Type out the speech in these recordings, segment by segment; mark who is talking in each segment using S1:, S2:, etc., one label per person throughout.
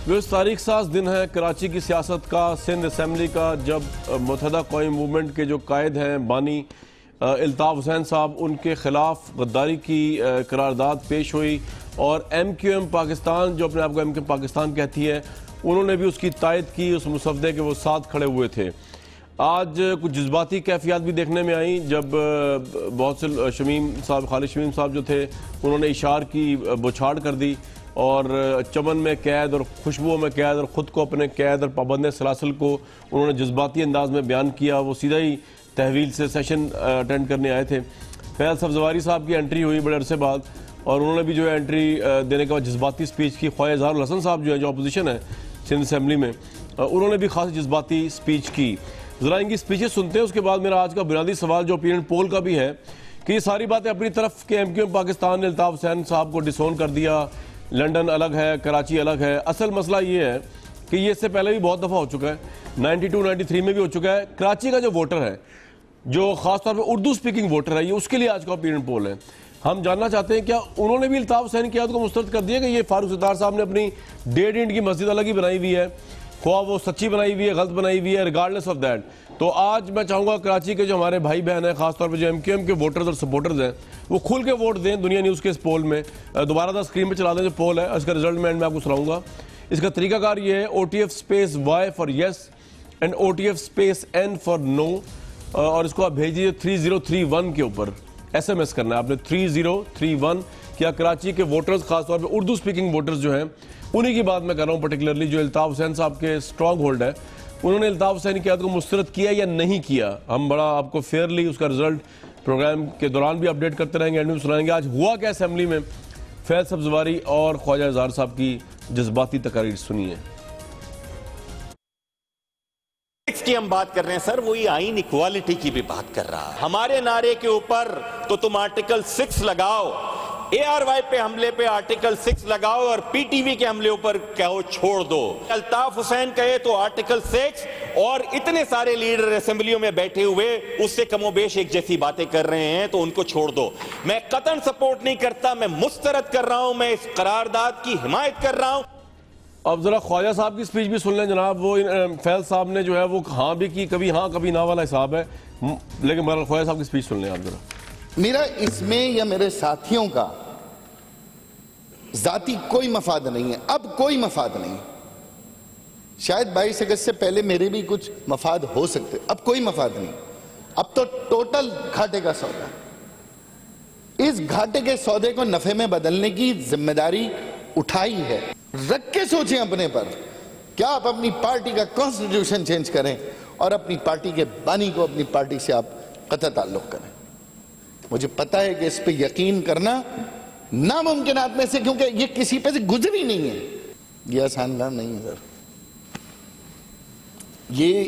S1: وہ تاریخ ساز دن ہے کراچی کی سیاست کا، سندھ اسمبلی کا، جب متحدہ قومی موومنٹ کے جو قائد ہیں بانی الطاف حسین صاحب، ان کے خلاف غداری کی قرارداد پیش ہوئی، اور ایم کیو ایم پاکستان جو اپنے آپ کو ایم کیو ایم پاکستان کہتی ہے، انہوں نے بھی اس کی تائید کی، اس مسودے کے وہ ساتھ کھڑے ہوئے تھے۔ آج کچھ جذباتی کیفیات بھی دیکھنے میں آئیں جب بہت سے خالد شمیم صاحب جو تھے انہوں نے اشار کی بچھاڑ کر دی، اور چمن میں قید اور خوشبوؤں میں قید اور خود کو اپنے قید اور پابند سلاسل کو انہوں نے جذباتی انداز میں بیان کیا۔ وہ سیدھا ہی تحویل سے سیشن اٹینڈ کرنے آئے تھے۔ فیض صفزواری صاحب کی انٹری ہوئی بڑے عرصے بعد، اور انہوں نے بھی جو ہے انٹری دینے کے بعد جذباتی سپیچ کی۔ خواجہ اظہار الحسن صاحب جو ہیں، جو اپوزیشن ہے سندھ اسمبلی میں، انہوں نے بھی خاص جذباتی سپیچ کی۔ ذرا ان کی سپیچز سنتے ہیں، اس کے بعد میرا آج کا بنیادی سوال جو اوپینین پول کا بھی ہے کہ یہ ساری باتیں اپنی طرف کہ ایم کیو ایم پاکستان نے الطاف حسین صاحب کو ڈسون کر دیا، لنڈن الگ ہے، کراچی الگ ہے۔ اصل مسئلہ یہ ہے کہ یہ اس سے پہلے بھی بہت دفعہ ہو چکا ہے، 92 93 میں بھی ہو چکا ہے۔ کراچی کا جو ووٹر ہے، جو خاص طور پہ اردو سپیکنگ ووٹر ہے، یہ اس کے لیے آج کا اوپینین پول ہے۔ ہم جاننا چاہتے ہیں کیا انہوں نے بھی الطاف حسین کی قیادت کو مسترد کر دیا کہ یہ فاروق ستار صاحب نے اپنی 1.5 اینٹ کی مسجد الگ ہی بنائی ہوئی ہے، خواہ وہ سچی بنائی ہوئی ہے، غلط بنائی ہوئی ہے، ریگارڈلیس آف دیٹ۔ تو آج میں چاہوں گا کراچی کے جو ہمارے بھائی بہن ہیں، خاص طور پہ جو ایم کیو ایم کے ووٹرز اور سپورٹرز ہیں، وہ کھل کے ووٹ دیں دنیا نیوز کے اس پول میں۔ دوبارہ دا اسکرین پہ چلا دیں جو پول ہے، اس کا رزلٹ میں آپ کو سناؤں گا۔ اس کا طریقہ کار یہ ہے OTF space Y for yes and OTF space N for no, اور اس کو آپ بھیج دیجیے 3031 کے اوپر۔ SMS کرنا ہے آپ نے 3031۔ کیا کراچی کے ووٹرز، خاص طور پہ اردو سپیکنگ ووٹرز جو ہیں، انہی کی بات میں کر رہا ہوں پرٹیکولرلی، جو الطاف حسین صاحب کے اسٹرانگ ہولڈ ہے، انہوں نے الطاف حسین کی قیادت کو مسترد کیا یا نہیں کیا؟ ہم بڑا آپ کو فیئرلی اس کا رزلٹ پروگرام کے دوران بھی اپڈیٹ کرتے رہیں گے، اینڈ میں سنائیں گے آج ہوا کیا اسمبلی میں۔ فیض صفزواری اور خواجہ اظہار صاحب کی جذباتی تقاریر سنیے۔
S2: کی ہم بات کر رہے ہیں سر، وہی آئین ایکوالٹی کی بھی بات کر رہا ہے۔ ہمارے نعرے کے اوپر تو تم آرٹیکل 6 لگاؤ، ARY پہ حملے پہ آرٹیکل 6 لگاؤ، اور PTV کے حملے اوپر کہو چھوڑ دو۔ الطاف حسین کہے تو آرٹیکل 6، اور اتنے سارے لیڈر اسمبلیوں میں بیٹھے ہوئے اس سے کم و بیش ایک جیسی باتیں کر رہے ہیں، تو ان کو چھوڑ دو۔ میں قطعاً سپورٹ نہیں کرتا، میں مسترد کر رہا ہوں، میں اس قرارداد کی حمایت کر رہا ہوں۔
S1: اب ذرا خواجہ صاحب کی سپیچ بھی سن لیں جناب۔ وہ فیض صاحب نے جو ہے وہ ہاں بھی کی، کبھی ہاں کبھی نہ والا حساب ہے، لیکن بہرحال خواجہ صاحب کی سپیچ سن لیں آپ ذرا۔
S3: میرا اس میں یا میرے ساتھیوں کا ذاتی کوئی مفاد نہیں ہے، اب کوئی مفاد نہیں۔ شاید 22 اگست سے پہلے میرے بھی کچھ مفاد ہو سکتے، اب کوئی مفاد نہیں۔ اب تو ٹوٹل گھاٹے کا سودا، اس گھاٹے کے سودے کو نفع میں بدلنے کی ذمہ داری اٹھائی ہے۔ رکھ کے سوچیں اپنے پر، کیا آپ اپنی پارٹی کا کانسٹیٹیوشن چینج کریں اور اپنی پارٹی کے بانی کو اپنی پارٹی سے آپ قطع تعلق کریں۔ مجھے پتا ہے کہ اس پہ یقین کرنا ناممکنات میں سے، کیونکہ یہ کسی پہ سے گزری نہیں ہے، یہ آسان کام نہیں ہے سر۔ یہ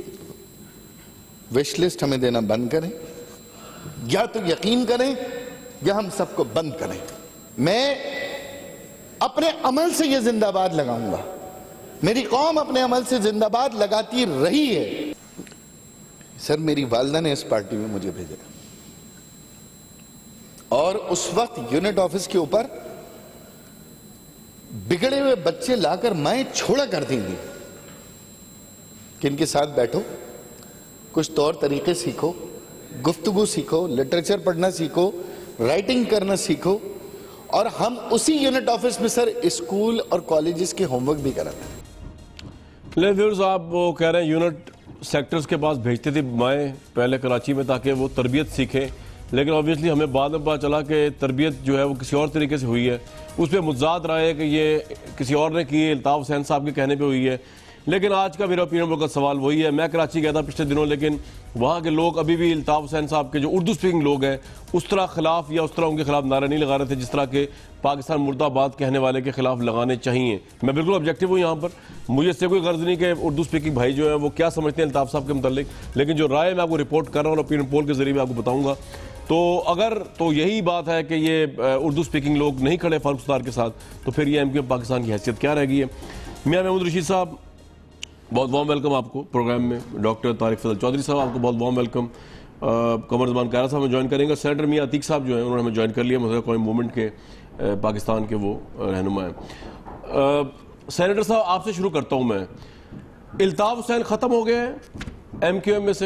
S3: وش لسٹ ہمیں دینا بند کریں، یا تو یقین کریں یا ہم سب کو بند کریں۔ میں اپنے عمل سے یہ زندہ باد لگاؤں گا، میری قوم اپنے عمل سے زندہ باد لگاتی رہی ہے۔ سر میری والدہ نے اس پارٹی میں مجھے بھیجا، اور اس وقت یونٹ آفس کے اوپر بگڑے ہوئے بچے لا کر مائیں چھوڑا کرتی تھیں کہ ان کے ساتھ بیٹھو، کچھ طور طریقے سیکھو، گفتگو سیکھو، لٹریچر پڑھنا سیکھو، رائٹنگ کرنا سیکھو، اور ہم اسی یونٹ آفس میں سر اسکول اور کالجز کے ہوم ورک بھی کراتے ہیں۔
S1: لے ویورز، آپ وہ کہہ رہے ہیں یونٹ سیکٹرز کے پاس بھیجتے تھے مائیں پہلے کراچی میں تاکہ وہ تربیت سیکھیں، لیکن obviously ہمیں بعد میں پتہ چلا کہ تربیت جو ہے وہ کسی اور طریقے سے ہوئی ہے۔ اس پہ متضاد رائے ہے کہ یہ کسی اور نے کی، الطاف حسین صاحب کے کہنے پہ ہوئی ہے۔ لیکن آج کا میرا اوپینین کا سوال وہی ہے، میں کراچی گیا تھا پچھلے دنوں، لیکن وہاں کے لوگ ابھی بھی الطاف حسین صاحب کے جو اردو سپیکنگ لوگ ہیں اس طرح خلاف یا اس طرح ان کے خلاف نعرے نہیں لگا رہے تھے جس طرح کے پاکستان مرد آباد کہنے والے کے خلاف لگانے چاہیے۔ میں بالکل آبجیکٹیو ہوں یہاں پر، مجھے اس سے کوئی غرض نہیں کہ اردو سپیکنگ بھائی جو ہیں وہ کیا سمجھتے ہیں الطاف صاحب کے متعلق، لیکن جو رائے میں آپ کو رپورٹ کر رہا ہوں اور اوپینین پول کے ذریعے میں آپ کو بتاؤں گا، تو اگر تو یہی بات ہے کہ یہ اردو سپیکنگ لوگ نہیں کھڑے فاروق ستار کے ساتھ، تو پھر یہ ایم کیو ایم پاکستان کی حیثیت کیا رہ گئی ہے؟ میاں محمود رشید صاحب، بہت وارم ویلکم آپ کو پروگرام میں۔ ڈاکٹر طارق فضل چودھری صاحب، آپ کو بہت وارم ویلکم۔ قمر زمان کائرہ صاحب ہمیں جوائن کریں گے۔ سینیٹر میاں عتیق صاحب جو ہیں انہوں نے ہمیں جوائن کر لیا، متحدہ قومی موومنٹ کے پاکستان کے وہ رہنما ہیں۔ سینیٹر صاحب آپ سے شروع کرتا ہوں میں. الطاف حسین ختم ہو گئے ہیں ایم کیو ایم میں سے؟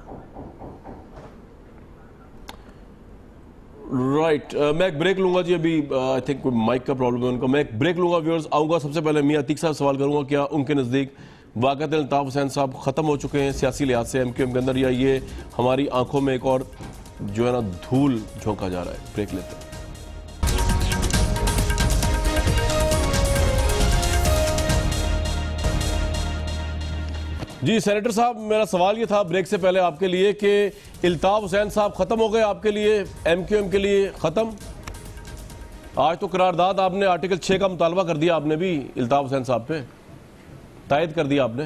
S1: رائٹ. میں ایک بریک لوں گا جی. ابھی آئی تھنک مائک کا پرابلم ہے ان کا. میں ایک بریک لوں گا. ویورز آؤں گا. سب سے پہلے میاں عتیق صاحب سوال کروں گا, کیا ان کے نزدیک واقعات الطاف حسین صاحب ختم ہو چکے ہیں سیاسی لحاظ سے ایم کیو ایم کے اندر, یا یہ ہماری آنکھوں میں ایک اور جو ہے نا دھول جھونکا جا رہا ہے؟ بریک لیتے ہیں. جی سینیٹر صاحب, میرا سوال یہ تھا بریک سے پہلے آپ کے لیے کہ الطاف حسین صاحب ختم ہو گئے آپ کے لیے, ایم کیو ایم کے لیے ختم؟ آج تو قرارداد آپ نے آرٹیکل 6 کا مطالبہ کر دیا, آپ نے بھی الطاف حسین صاحب پہ تائید کر دیا آپ نے.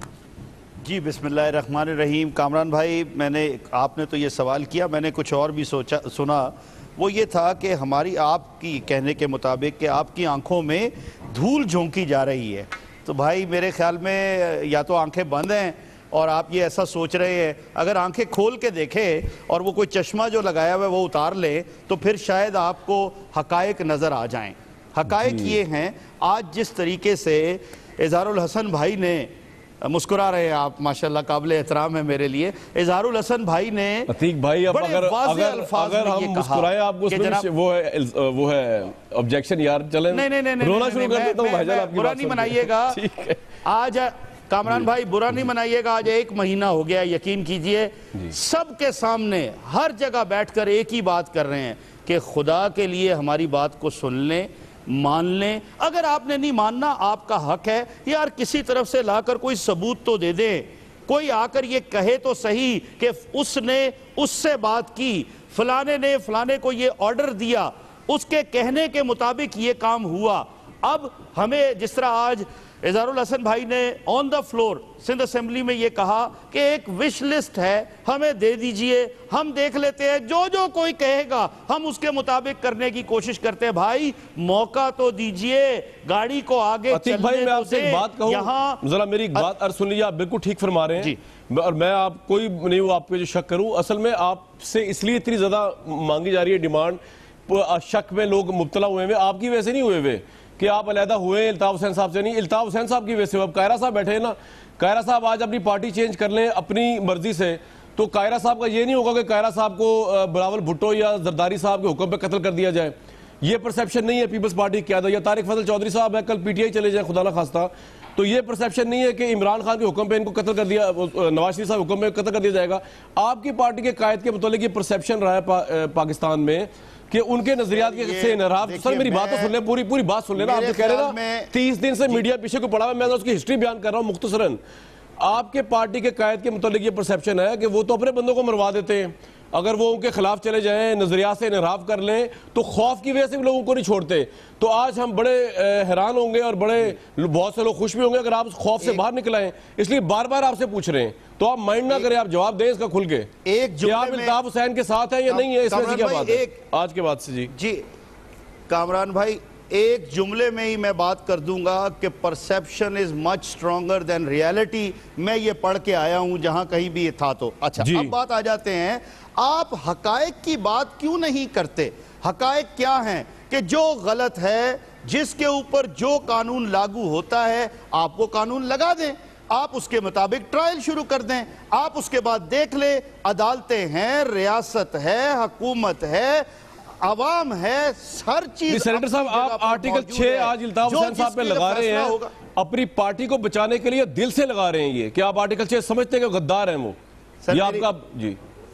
S4: جی بسم اللہ الرحمن الرحیم. کامران بھائی, آپ نے تو یہ سوال کیا, میں نے کچھ اور بھی سنا. وہ یہ تھا کہ ہماری آپ کی کہنے کے مطابق کہ آپ کی آنکھوں میں دھول جھونکی جا رہی ہے. تو بھائی میرے خیال میں یا تو آنکھیں بند ہیں اور آپ یہ ایسا سوچ رہے ہیں. اگر آنکھیں کھول کے دیکھیں اور وہ کوئی چشمہ جو لگایا ہوا ہے وہ اتار لیں تو پھر شاید آپ کو حقائق نظر آ جائیں. حقائق یہ ہیں, آج جس طریقے سے اظہار الحسن بھائی نے, مسکرا رہے ہیں آپ ماشاءاللہ, قابل احترام ہے میرے لیے, اظہار الحسن بھائی نے
S1: عتیق بھائی اب
S4: بڑے واضح الفاظ میں
S1: ہم
S4: یہ
S1: مسکرائیں آپ کو وہ ہے آبجیکشن یار, چلیں رونا شروع کر دیتا ہوں بھائی جان آپ کی
S4: برا نہیں منائیے گا. آج کامران بھائی برا نہیں منائیے گا, آج 1 مہینہ ہو گیا, یقین کیجئے سب کے سامنے ہر جگہ بیٹھ کر ایک ہی بات کر رہے ہیں کہ خدا کے لیے ہماری بات کو سن لیں, مان لیں. اگر آپ نے نہیں ماننا آپ کا حق ہے یار, کسی طرف سے لا کر کوئی ثبوت تو دے دیں, کوئی آ کر یہ کہے تو صحیح کہ اس نے اس سے بات کی, فلانے نے فلانے کو یہ آرڈر دیا, اس کے کہنے کے مطابق یہ کام ہوا. اب ہمیں جس طرح آج اظہار الحسن بھائی نے on the floor Sindh assembly میں یہ کہا کہ ایک وش لسٹ ہے, ہمیں دے دیجئے, ہم دیکھ لیتے ہیں, جو کوئی کہے گا ہم اس کے مطابق کرنے کی کوشش کرتے ہیں. بھائی موقع تو دیجئے, گاڑی کو آگے چلنے دیں.
S1: بھائی میں آپ سے ایک بات کہوں, ذرا میری ایک بات سن لیجیے, آپ بالکل ٹھیک فرما رہے ہیں, اور میں آپ کوئی نہیں وہ آپ پہ جو شک کروں. اصل میں آپ سے اس لیے اتنی زیادہ مانگی جا رہی ہے ڈیمانڈ, شک میں لوگ مبتلا ہوئے ہیں, آپ کی ویسے نہیں ہوئے ہوئے کہ آپ علیحدہ ہوئے الطاف حسین صاحب سے, نہیں, الطاف حسین صاحب کی وجہ سے. اب قاہرہ صاحب بیٹھے ہیں نا, قاہرہ صاحب آج اپنی پارٹی چینج کر لیں اپنی مرضی سے, تو قاہرہ صاحب کا یہ نہیں ہوگا کہ قاہرہ صاحب کو بلاول بھٹو یا زرداری صاحب کے حکم پہ قتل کر دیا جائے. یہ پرسیپشن نہیں ہے پیپلز پارٹی کی قیادت, یا طارق فضل چودھری صاحب ہے کل پی ٹی آئی چلے جائیں خدا نہ خواستہ, تو یہ پرسیپشن نہیں ہے کہ عمران خان کے حکم پہ ان کو قتل کر دیا, نواز شریف صاحب حکم پہ قتل کر دیا جائے گا. آپ کی پارٹی کے قائد کے متعلق یہ پرسیپشن رہا ہے پاکستان میں کہ ان کے نظریات سے انحراف. سر میری بات تو سن لیں, پوری بات سن لینا. آپ جو کہہ رہے ہیں نا 30 دن سے میڈیا پیچھے کو پڑا ہوا, میں اس کی ہسٹری بیان کر رہا ہوں مختصراً. آپ کے پارٹی کے قائد کے متعلق یہ پرسیپشن ہے کہ وہ تو اپنے بندوں کو مروا دیتے ہیں, اگر وہ ان کے خلاف چلے جائیں, نظریات سے انحراف کر لیں, تو خوف کی وجہ سے بھی لوگوں کو نہیں چھوڑتے. تو آج ہم بڑے حیران ہوں گے اور بہت سے لوگ خوش بھی ہوں گے اگر آپ خوف سے باہر نکل آئیں. اس لیے بار بار آپ سے پوچھ رہے ہیں, تو آپ مائنڈ نہ کریں, آپ جواب دیں اس کا کھل کے کہ آپ الطاف حسین کے ساتھ ہیں یا نہیں ہے. اس میں سے کیا بات ہے آج کے بعد سے؟ جی
S4: کامران بھائی, ایک جملے میں ہی میں بات کر دوں گا کہ پرسیپشن از مچ سٹرونگر دین ریالٹی. میں یہ پڑھ کے آیا ہوں جہاں کہیں بھی یہ تھا. تو اچھا اب بات آ جاتے ہیں, آپ حقائق کی بات کیوں نہیں کرتے؟ حقائق کیا ہیں کہ جو غلط ہے, جس کے اوپر جو قانون لاگو ہوتا ہے آپ وہ قانون لگا دیں, آپ اس کے مطابق ٹرائل شروع کر دیں, آپ اس کے بعد دیکھ لیں. عدالتیں ہیں, ریاست ہے, حکومت ہے, عوام ہے, ہر چیز.
S1: سینیٹر صاحب آپ آرٹیکل 6 آج الطاف حسین صاحب پہ لگا رہے ہیں, اپنی پارٹی کو بچانے کے لیے دل سے لگا رہے ہیں. یہ کہ آپ آرٹیکل 6 سمجھتے ہیں کہ غدار ہیں وہ, یہ آپ کا؟ جی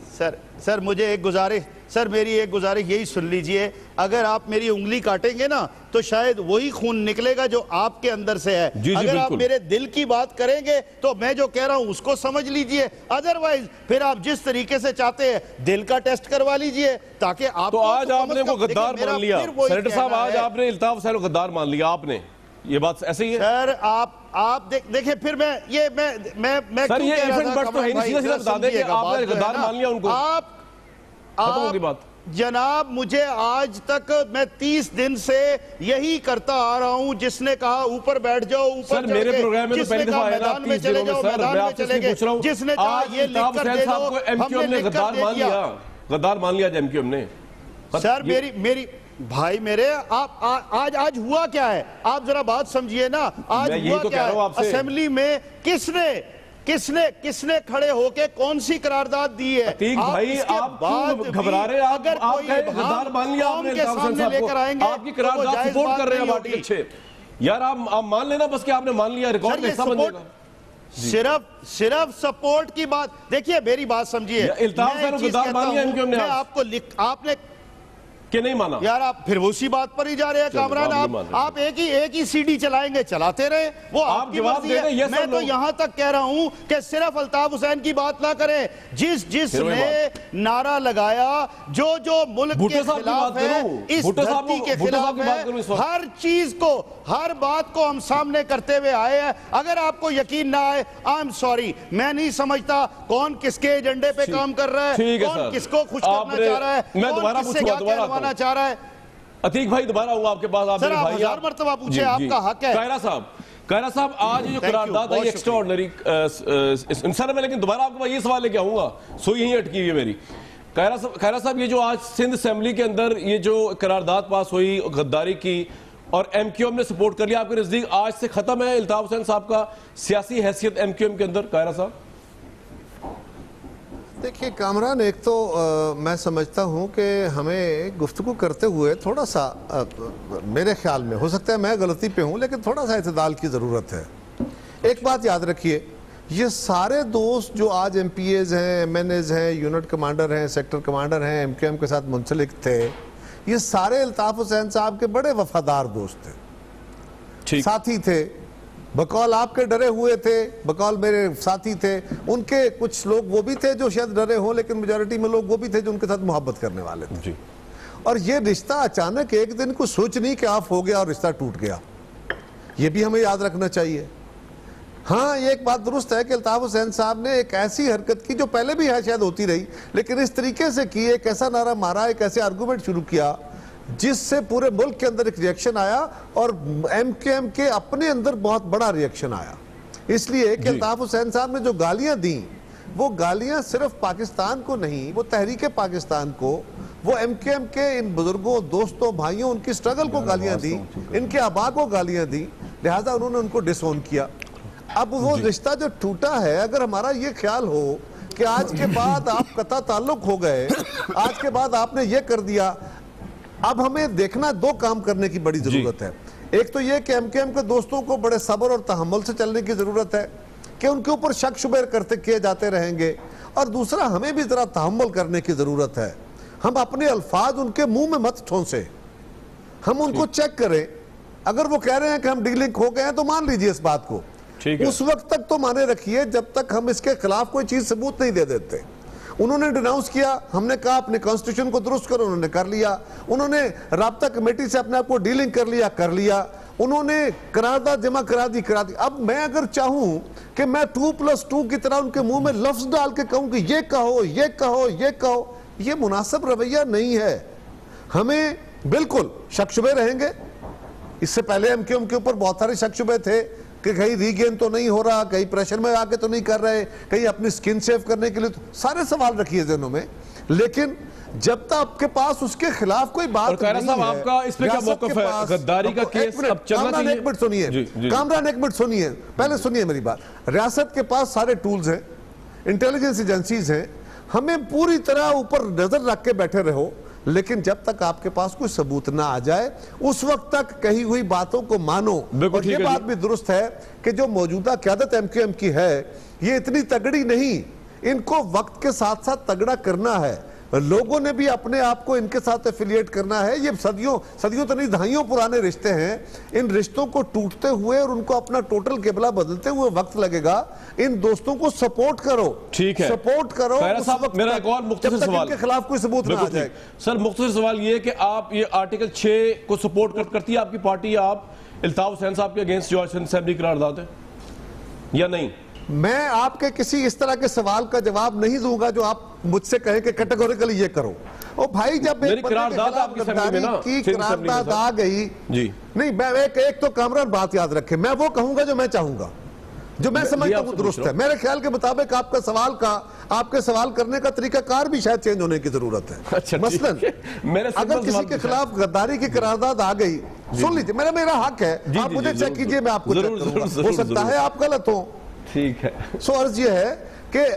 S4: سر مجھے ایک گزارش, سر میری ایک گزارش یہی سن لیجئے, اگر آپ میری انگلی کاٹیں گے نا تو شاید وہی خون نکلے گا جو آپ کے اندر سے ہے. اگر آپ میرے دل کی بات کریں گے تو میں جو کہہ رہا ہوں اس کو سمجھ لیجئے, ادروائز پھر آپ جس طریقے سے چاہتے ہیں دل کا ٹیسٹ کروا لیجئے تاکہ آپ.
S1: تو آج آپ نے وہ غدار مان لیا سینیٹر صاحب, آج آپ نے الطاف حسین کو غدار مان لیا, آپ نے یہ بات ایسے ہی ہے
S4: سر. آپ دیکھیں پھر میں
S1: سر یہ ایونٹ بٹ تو ہے نہیں, سیدھا بتا دیں کہ آپ نے غدار مان لیا ان کو.
S4: آپ جناب, مجھے آج تک میں 30 دن سے یہی کرتا آ رہا ہوں, جس نے کہا اوپر بیٹھ جاؤ اوپر
S1: میرے پروگرام میں تو پہلی دفعہ آیا نا 30 دنوں میں. سر میں آپ سے پوچھ رہا ہوں,
S4: جس نے کہا یہ لکھ کر دے دو,
S1: ایم کیو ایم نے غدار مان لیا, غدار مان لیا ایم کیو ایم نے.
S4: سر بھائی میرے آج ہوا کیا ہے؟ آپ ذرا بات سمجھیے نا. آج ہوا کیا ہے؟ اسمبلی میں کس نے کھڑے ہو کے کون سی قرارداد دی ہے؟
S1: عتیق بھائی آپ کیوں گھبرا رہے ہیں؟
S4: اگر کوئی
S1: غدار مان لیا آپ نے الطاف حسین صاحب کو، آپ کی قرارداد سپورٹ کر رہے ہیں پارٹی اچھے. یار آپ مان لینا بس کہ آپ نے مان لیا، ریکارڈ کا حصہ بن جائے گا.
S4: صرف سپورٹ کی بات دیکھیے، میری بات سمجھیے.
S1: الطاف حسین کو غدار مان لیا ان کے
S4: میں آپ کو آپ نے
S1: کہ نہیں مانا
S4: یار، آپ پھر اسی بات پر ہی جا رہے ہیں. کامران آپ ایک ہی سی ڈی چلائیں گے، چلاتے رہے، وہ آپ کی مرضی ہے. میں تو یہاں تک کہہ رہا ہوں کہ صرف الطاف حسین کی بات نہ کریں. جس نے نعرہ لگایا، جو ملک کے خلاف ہے، اس دھرتی کے خلاف ہے، ہر چیز کو، ہر بات کو ہم سامنے کرتے ہوئے آئے ہیں. اگر آپ کو یقین نہ آئے، I'm sorry، میں نہیں سمجھتا کون کس کے ایجنڈے پہ کام کر رہا ہے، کون کس کو خوش کرنا چاہ رہا ہے، کون کس سے کیا کہلوانا چاہ رہا ہے.
S1: عتیق بھائی دوبارہ ہوں آپ کے پاس. آپ
S4: سر آپ ہزار مرتبہ پوچھیں، آپ کا حق ہے.
S1: قاہرہ صاحب آج جو قرارداد ہے ایکسٹراورڈنری انسان میں، لیکن دوبارہ آپ کے پاس یہ سوال لے کے آؤں گا، سوئی یہیں اٹکی ہوئی ہے میری. قاہرہ صاحب یہ جو آج سندھ اسمبلی کے اندر یہ جو قرارداد پاس ہوئی غداری کی اور ایم کیو ایم نے سپورٹ کر لیا، آپ کے نزدیک آج سے ختم ہے الطاف حسین صاحب کا سیاسی حیثیت ایم کیو ایم کے اندر؟ قاہرہ صاحب
S5: دیکھیے کامران، ایک تو میں سمجھتا ہوں کہ ہمیں گفتگو کرتے ہوئے تھوڑا سا، میرے خیال میں ہو سکتا ہے میں غلطی پہ ہوں، لیکن تھوڑا سا اعتدال کی ضرورت ہے. ایک بات یاد رکھیے، یہ سارے دوست جو آج ایم پی ایز ہیں، ایم این ایز ہیں، یونٹ کمانڈر ہیں، سیکٹر کمانڈر ہیں، ایم کیو ایم کے ساتھ منسلک تھے، یہ سارے الطاف حسین صاحب کے بڑے وفادار دوست تھے، ساتھی تھے. بقول آپ کے ڈرے ہوئے تھے، بقول میرے ساتھی تھے. ان کے کچھ لوگ وہ بھی تھے جو شاید ڈرے ہوں، لیکن میجورٹی میں لوگ وہ بھی تھے جو ان کے ساتھ محبت کرنے والے تھے. اور یہ رشتہ اچانک ایک دن کو سوچ نہیں کہ آف ہو گیا اور رشتہ ٹوٹ گیا، یہ بھی ہمیں یاد رکھنا چاہیے. ہاں یہ ایک بات درست ہے کہ الطاف حسین صاحب نے ایک ایسی حرکت کی جو پہلے بھی ہے شاید ہوتی رہی، لیکن اس طریقے سے کی، ایک ایسا نعرہ مارا، ایک ایسے آرگومنٹ شروع کیا جس سے پورے ملک کے اندر ایک ریاکشن آیا، اور ایم کیو ایم کے اپنے اندر بہت بڑا ریاکشن آیا. اس لیے کہ الطاف حسین صاحب نے جو گالیاں دیں، وہ گالیاں صرف پاکستان کو نہیں، وہ تحریک پاکستان کو، وہ ایم کیو ایم کے ان بزرگوں، دوستوں، بھائیوں، ان کی سٹرگل کو گالیاں دیں، ان کے آبا کو گالیاں دیں، لہٰذا انہوں نے ان کو ڈس اون کیا. اب وہ رشتہ جو ٹوٹا ہے، اگر ہمارا یہ خیال ہو کہ آج کے بعد آپ قطع تعلق ہو گئے، آج کے بعد آپ نے یہ کر دیا، اب ہمیں دیکھنا دو کام کرنے کی بڑی ضرورت ہے. ایک تو یہ کہ ایم کیو ایم کے دوستوں کو بڑے صبر اور تحمل سے چلنے کی ضرورت ہے کہ ان کے اوپر شک شبہ کیے جاتے رہیں گے، اور دوسرا ہمیں بھی ذرا تحمل کرنے کی ضرورت ہے. ہم اپنے الفاظ ان کے منہ میں مت ٹھونسیں، ہم ان کو چیک کریں. اگر وہ کہہ رہے ہیں کہ ہم ڈیلنک ہو گئے ہیں تو مان لیجئے اس بات کو، اس وقت تک تو مانے رکھیے جب تک ہم اس کے خلاف کوئی چیز ثبوت نہیں دے دیتے. انہوں نے ڈیناؤنس کیا، ہم نے کہا اپنے کانسٹیٹیوشن کو درست کرو، انہوں نے کر لیا. انہوں نے رابطہ کمیٹی سے اپنے آپ کو ڈیلنگ کر لیا. انہوں نے قرارداد جمع کرا دی. اب میں اگر چاہوں کہ میں 2+2 کی طرح ان کے منہ میں لفظ ڈال کے کہوں کہ یہ کہو، یہ کہو، یہ کہو، یہ مناسب رویہ نہیں ہے. ہمیں بالکل شک شبے رہیں گے. اس سے پہلے ایم کیو ایم کے اوپر بہت سارے شک شبے تھے کہ کہیں ری گین تو نہیں ہو رہا، کہیں پریشر میں آ کے تو نہیں کر رہے، کہیں اپنی سکن سیو کرنے کے لیے، تو سارے سوال رکھیے ذہنوں میں. لیکن جب تک آپ کے پاس اس کے خلاف کوئی بات نہیں ہے.
S1: اور قاہرہ صاحب آپ کا اس پہ کیا موقف ہے؟ غداری کا کیس اب چلنا چاہیے.
S5: ایک منٹ سنیے کامران، ایک منٹ سنیے، پہلے سنیے میری بات. ریاست کے پاس سارے ٹولز ہیں، انٹیلیجنس ایجنسیز ہیں، ہمیں پوری طرح اوپر نظر رکھ کے بیٹھے رہو، لیکن جب تک آپ کے پاس کوئی ثبوت نہ آ جائے اس وقت تک کہی ہوئی باتوں کو مانو. اور یہ بات بھی درست ہے کہ جو موجودہ قیادت ایم کیو ایم کی ہے یہ اتنی تگڑی نہیں، ان کو وقت کے ساتھ ساتھ تگڑا کرنا ہے. لوگوں نے بھی اپنے آپ کو ان کے ساتھ ایفیلیٹ کرنا ہے. یہ صدیوں تو نہیں، دہائیوں پرانے رشتے ہیں. ان رشتوں کو ٹوٹتے ہوئے اور ان کو اپنا ٹوٹل قبلہ بدلتے ہوئے وقت لگے گا. ان دوستوں کو سپورٹ کرو،
S1: ٹھیک ہے،
S5: سپورٹ کرو.
S1: میرا ایک اور مختصر سوال،
S5: ان کے خلاف کوئی ثبوت نہ آ جائے.
S1: سر مختصر سوال یہ ہے کہ آپ یہ آرٹیکل 6 کو سپورٹ کرتی ہے آپ کی پارٹی، یا آپ الطاف حسین صاحب کے اگینسٹ جو اسمبلی قرارداد ہے، یا نہیں؟
S5: میں آپ کے کسی اس طرح کے سوال کا جواب نہیں دوں گا جو آپ مجھ سے کہیں کہ کیٹیگوریکلی یہ کرو. او بھائی جب ایک غداری کی قرارداد آ گئی، نہیں میں ایک تو کامران بات یاد رکھے، میں وہ کہوں گا جو میں چاہوں گا. جو میں سمجھتا ہوں درست ہے. میرے خیال کے مطابق آپ کے سوال کرنے کا طریقہ کار بھی شاید چینج ہونے کی ضرورت ہے. مثلاً اگر کسی کے خلاف غداری کی قرارداد آ گئی, سن لیجیے, میرا حق ہے, آپ مجھے چیک کیجئے, میں آپ کو چیک کروں گا, ہو سکتا ہے آپ غلط ہوں.
S1: ٹھیک ہے.
S5: سو عرض یہ ہے کہ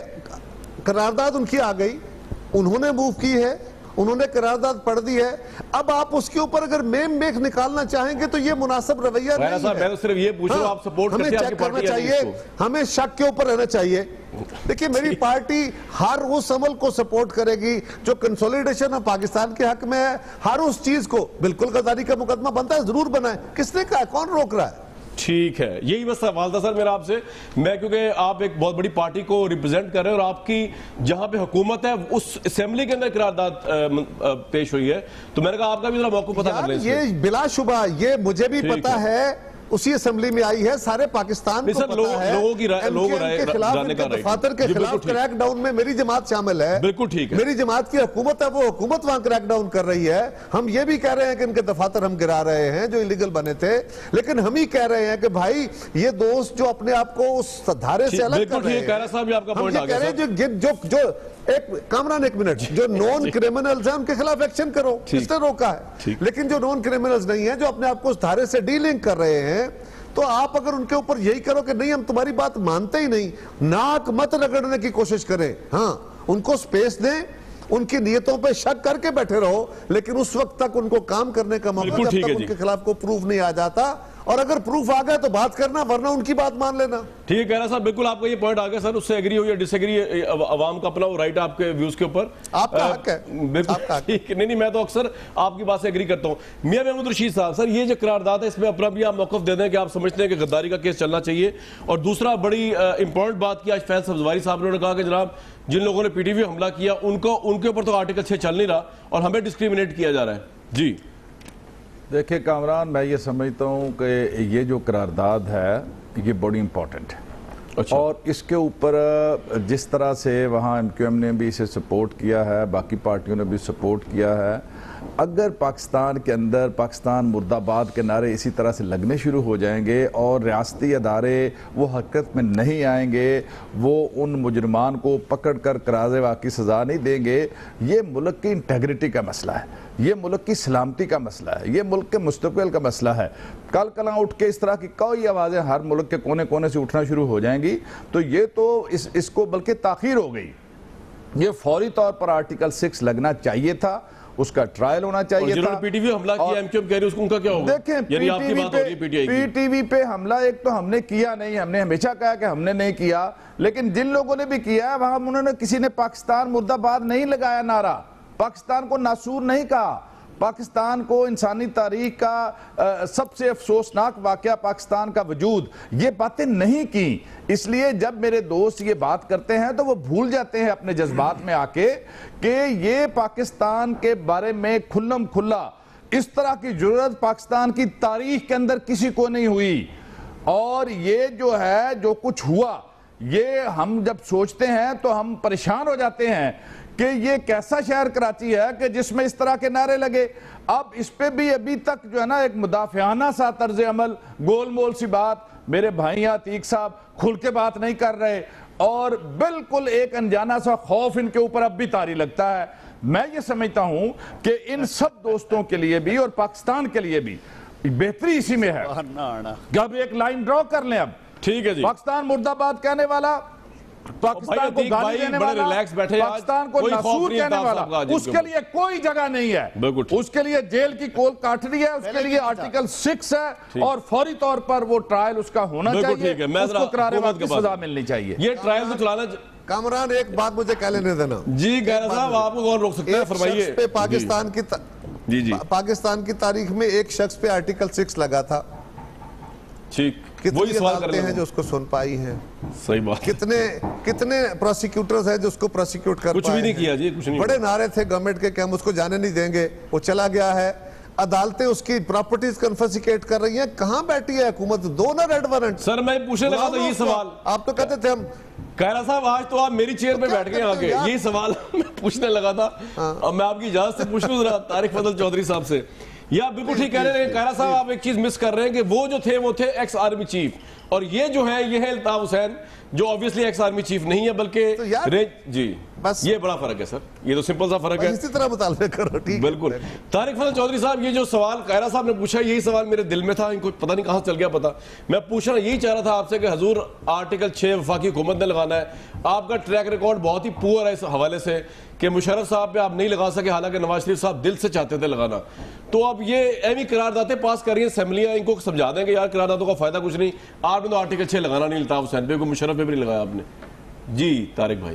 S5: قرارداد ان کی آ گئی, انہوں نے موو کی ہے, انہوں نے قرارداد پڑھ دی ہے, اب آپ اس کے اوپر اگر میم میک نکالنا چاہیں گے تو یہ مناسب رویہ نہیں ہے.
S1: میں تو صرف یہ پوچھوں, آپ سپورٹ کرتے ہیں آپ کی پارٹی
S5: چاہیے, ہمیں شک کے اوپر رہنا چاہیے. دیکھیں میری پارٹی ہر اس عمل کو سپورٹ کرے گی جو کنسولیڈیشن آف پاکستان کے حق میں ہے. ہر اس چیز کو بالکل غداری کا مقدمہ بنتا ہے, ضرور بنائیں. کس نے کہا ہے, کون روک رہا ہے؟
S1: ٹھیک ہے, یہی بس سوال تھا سر میرا آپ سے. میں کیونکہ آپ ایک بہت بڑی پارٹی کو ریپرزینٹ کر رہے ہیں اور آپ کی جہاں پہ حکومت ہے اس اسمبلی کے اندر قرارداد پیش ہوئی ہے, تو میں نے کہا آپ کا بھی ذرا موقع پتہ کر لیں.
S5: یہ بلا شبہ یہ مجھے بھی پتا ہے, اسی اسمبلی میں آئی ہے, سارے پاکستان کو پتا ہے.
S1: لوگوں کی رائے
S5: کے خلاف, ان کے دفاتر کے خلاف کریک ڈاؤن میں میری جماعت شامل ہے.
S1: بالکل ٹھیک ہے,
S5: میری جماعت کی حکومت ہے, وہ حکومت وہاں کریک ڈاؤن کر رہی ہے. ہم یہ بھی کہہ رہے ہیں کہ ان کے دفاتر ہم گرا رہے ہیں جو انلیگل بنے تھے, لیکن ہم ہی کہہ رہے ہیں کہ بھائی یہ دوست جو اپنے آپ کو اس دھارے سے الگ کر رہے ہیں, ہم یہ کہہ رہے ہیں جو کامران ایک منٹ, جو نون کرمنلز ہیں ان کے خلاف ایکشن کرو, کس نے روکا ہے؟ لیکن جو نون کرمنلز نہیں ہیں, جو اپنے آپ کو اس دھارے سے ڈیلنگ کر رہے ہیں, تو آپ اگر ان کے اوپر یہی کرو کہ نہیں ہم تمہاری بات مانتے ہی نہیں, ناک مت رگڑنے کی کوشش کریں. ہاں, ان کو سپیس دیں, ان کی نیتوں پہ شک کر کے بیٹھے رہو, لیکن اس وقت تک ان کو کام کرنے کا موقع جب تک ان کے خلاف کو پروف نہیں آ جاتا, اور اگر پروف آ گیا تو بات کرنا, ورنہ ان کی بات مان لینا.
S1: ٹھیک ہے, کہہ رہا صاحب بالکل آپ کا یہ پوائنٹ آ گیا سر, اس سے ایگری ہو یا ڈس ایگری, عوام کا اپنا وہ رائٹ ہے آپ کے ویوز کے اوپر,
S5: آپ کا حق ہے.
S1: بالکل نہیں, میں تو اکثر آپ کی بات سے ایگری کرتا ہوں. میاں محمود رشید صاحب, سر یہ جو قرارداد ہے اس میں اپنا بھی آپ موقف دے دیں کہ آپ سمجھتے ہیں کہ غداری کا کیس چلنا چاہیے. اور دوسرا بڑی امپورٹنٹ بات کی آج فیض سبزواری صاحب نے کہا کہ جناب جن لوگوں نے پی ٹی وی حملہ کیا ان کے اوپر تو آرٹیکل 6 چل نہیں رہا اور ہمیں ڈسکریمنیٹ کیا جا رہا ہے. جی
S6: دیکھیں کامران, میں یہ سمجھتا ہوں کہ یہ جو قرارداد ہے یہ بڑی امپورٹنٹ ہے, اور اس کے اوپر جس طرح سے وہاں ایم کیو ایم نے بھی اسے سپورٹ کیا ہے, باقی پارٹیوں نے بھی سپورٹ کیا ہے, اگر پاکستان کے اندر پاکستان مرد آباد کے نعرے اسی طرح سے لگنے شروع ہو جائیں گے اور ریاستی ادارے وہ حرکت میں نہیں آئیں گے, وہ ان مجرمان کو پکڑ کر قرارداد واقعی سزا نہیں دیں گے, یہ ملک کی انٹیگریٹی کا مسئلہ ہے, یہ ملک کی سلامتی کا مسئلہ ہے, یہ ملک کے مستقبل کا مسئلہ ہے. کل کلاں اٹھ کے اس طرح کی کوئی آوازیں ہر ملک کے کونے کونے سے اٹھنا شروع ہو جائیں گی, تو یہ تو اس کو بلکہ تاخیر ہو گئی. یہ فوری طور پر آرٹیکل 6 لگنا چاہیے تھا, اس کا ٹرائل ہونا چاہیے تھا.
S1: پی ٹی وی حملہ کیا ایم کیو ایم کہہ رہے ہیں, اس کو ان کا کیا ہوگا؟
S6: دیکھیں پی ٹی وی پہ حملہ ایک تو ہم نے کیا نہیں, ہم نے ہمیشہ کہا کہ ہم نے نہیں کیا, لیکن جن لوگوں نے بھی کیا ہے وہاں انہوں نے کسی نے پاکستان مرد آباد نہیں لگایا نعرہ, پاکستان کو ناسور نہیں کہا, پاکستان کو انسانی تاریخ کا سب سے افسوسناک واقعہ پاکستان کا وجود, یہ باتیں نہیں کی. اس لیے جب میرے دوست یہ بات کرتے ہیں تو وہ بھول جاتے ہیں اپنے جذبات میں آ کے کہ یہ پاکستان کے بارے میں کھلم کھلا اس طرح کی جرات پاکستان کی تاریخ کے اندر کسی کو نہیں ہوئی. اور یہ جو ہے جو کچھ ہوا, یہ ہم جب سوچتے ہیں تو ہم پریشان ہو جاتے ہیں کہ یہ کیسا شہر کراچی ہے کہ جس میں اس طرح کے نعرے لگے. اب اس پہ بھی ابھی تک جو ہے نا ایک مدافعانہ سا طرز عمل, گول مول سی بات, میرے بھائی عتیق صاحب کھل کے بات نہیں کر رہے, اور بالکل ایک انجانا سا خوف ان کے اوپر اب بھی طاری لگتا ہے. میں یہ سمجھتا ہوں کہ ان سب دوستوں کے لیے بھی اور پاکستان کے لیے بھی بہتری اسی میں ہے کہ اب ایک لائن ڈرا کر لیں. اب
S1: ٹھیک ہے جی,
S6: پاکستان مرد آباد کہنے والا, پاکستان کو گالی دینے والا, پاکستان کو ناسور کہنے والا, اس کے لیے کوئی جگہ نہیں ہے. اس کے لیے جیل کی کول کاٹنی ہے, اس کے لیے آرٹیکل 6 ہے, اور فوری طور پر وہ ٹرائل اس کا ہونا چاہیے, اس کو قرار واقعی سزا ملنی چاہیے.
S1: یہ ٹرائل تو چلانا.
S5: کامران ایک بات مجھے کہہ لینے دینا.
S1: جی گہرا صاحب, آپ کو کون روک سکتا ہے, فرمائیے.
S5: ایک شخص پہ پاکستان کی تاریخ میں ایک شخص پہ آرٹیکل 6 لگا تھا.
S1: ٹھیک,
S5: کتنی عدالتیں ہیں جو اس کو سن پائی ہیں,
S1: صحیح بات,
S5: کتنے پروسیکیوٹرز ہیں جو اس کو پروسیکیوٹ کر پائے ہیں.
S1: کچھ بھی نہیں کیا جی, کچھ نہیں.
S5: بڑے نعرے تھے گورنمنٹ کے کہ ہم اس کو جانے نہیں دیں گے, وہ چلا گیا ہے. عدالتیں اس کی پراپرٹیز کنفسکیٹ کر رہی ہیں. کہاں بیٹھی ہے حکومت؟ دو نہ ریڈ وارنٹ.
S1: سر میں پوچھنے لگا تھا یہ سوال,
S5: آپ تو کہتے تھے ہم.
S1: کہرا صاحب آج تو آپ میری چیئر پہ بیٹھ گئے آگے, یہ سوال میں پوچھنے لگا تھا, اور میں آپ کی اجازت سے پوچھ لوں ذرا طارق فضل چودھری صاحب سے. یا بالکل ٹھیک کہہ رہے ہیں قاہرہ صاحب, آپ ایک چیز مس کر رہے ہیں کہ وہ جو تھے وہ تھے ایکس آرمی چیف, اور یہ جو ہے یہ ہے الطاف حسین جو obviously ایکس آرمی چیف نہیں ہے بلکہ جی
S5: بس
S1: یہ بڑا فرق ہے سر, یہ تو سمپل سا فرق ہے.
S5: اسی طرح مطالبہ کرو. ٹھیک
S1: بالکل. طارق فضل چودھری صاحب, یہ جو سوال قاہرہ صاحب نے پوچھا, یہی سوال میرے دل میں تھا, ان کو پتہ نہیں کہاں چل گیا پتا. میں پوچھنا یہی چاہ رہا تھا آپ سے کہ حضور آرٹیکل 6 وفاقی حکومت نے لگانا ہے. آپ کا ٹریک ریکارڈ بہت ہی پور ہے اس حوالے سے کہ مشرف صاحب پہ آپ نہیں لگا سکے, حالانکہ نواز شریف صاحب دل سے چاہتے تھے لگانا. تو اب یہ ایویں قراردادیں پاس کر رہی ہیں اسمبلیاں, ان کو سمجھا دیں کہ یار قراردادوں کا فائدہ کچھ نہیں, آپ نے تو آرٹیکل 6 لگانا نہیں الطاف حسین پہ, کوئی مشرف پہ بھی نہیں لگایا آپ نے. جی طارق بھائی.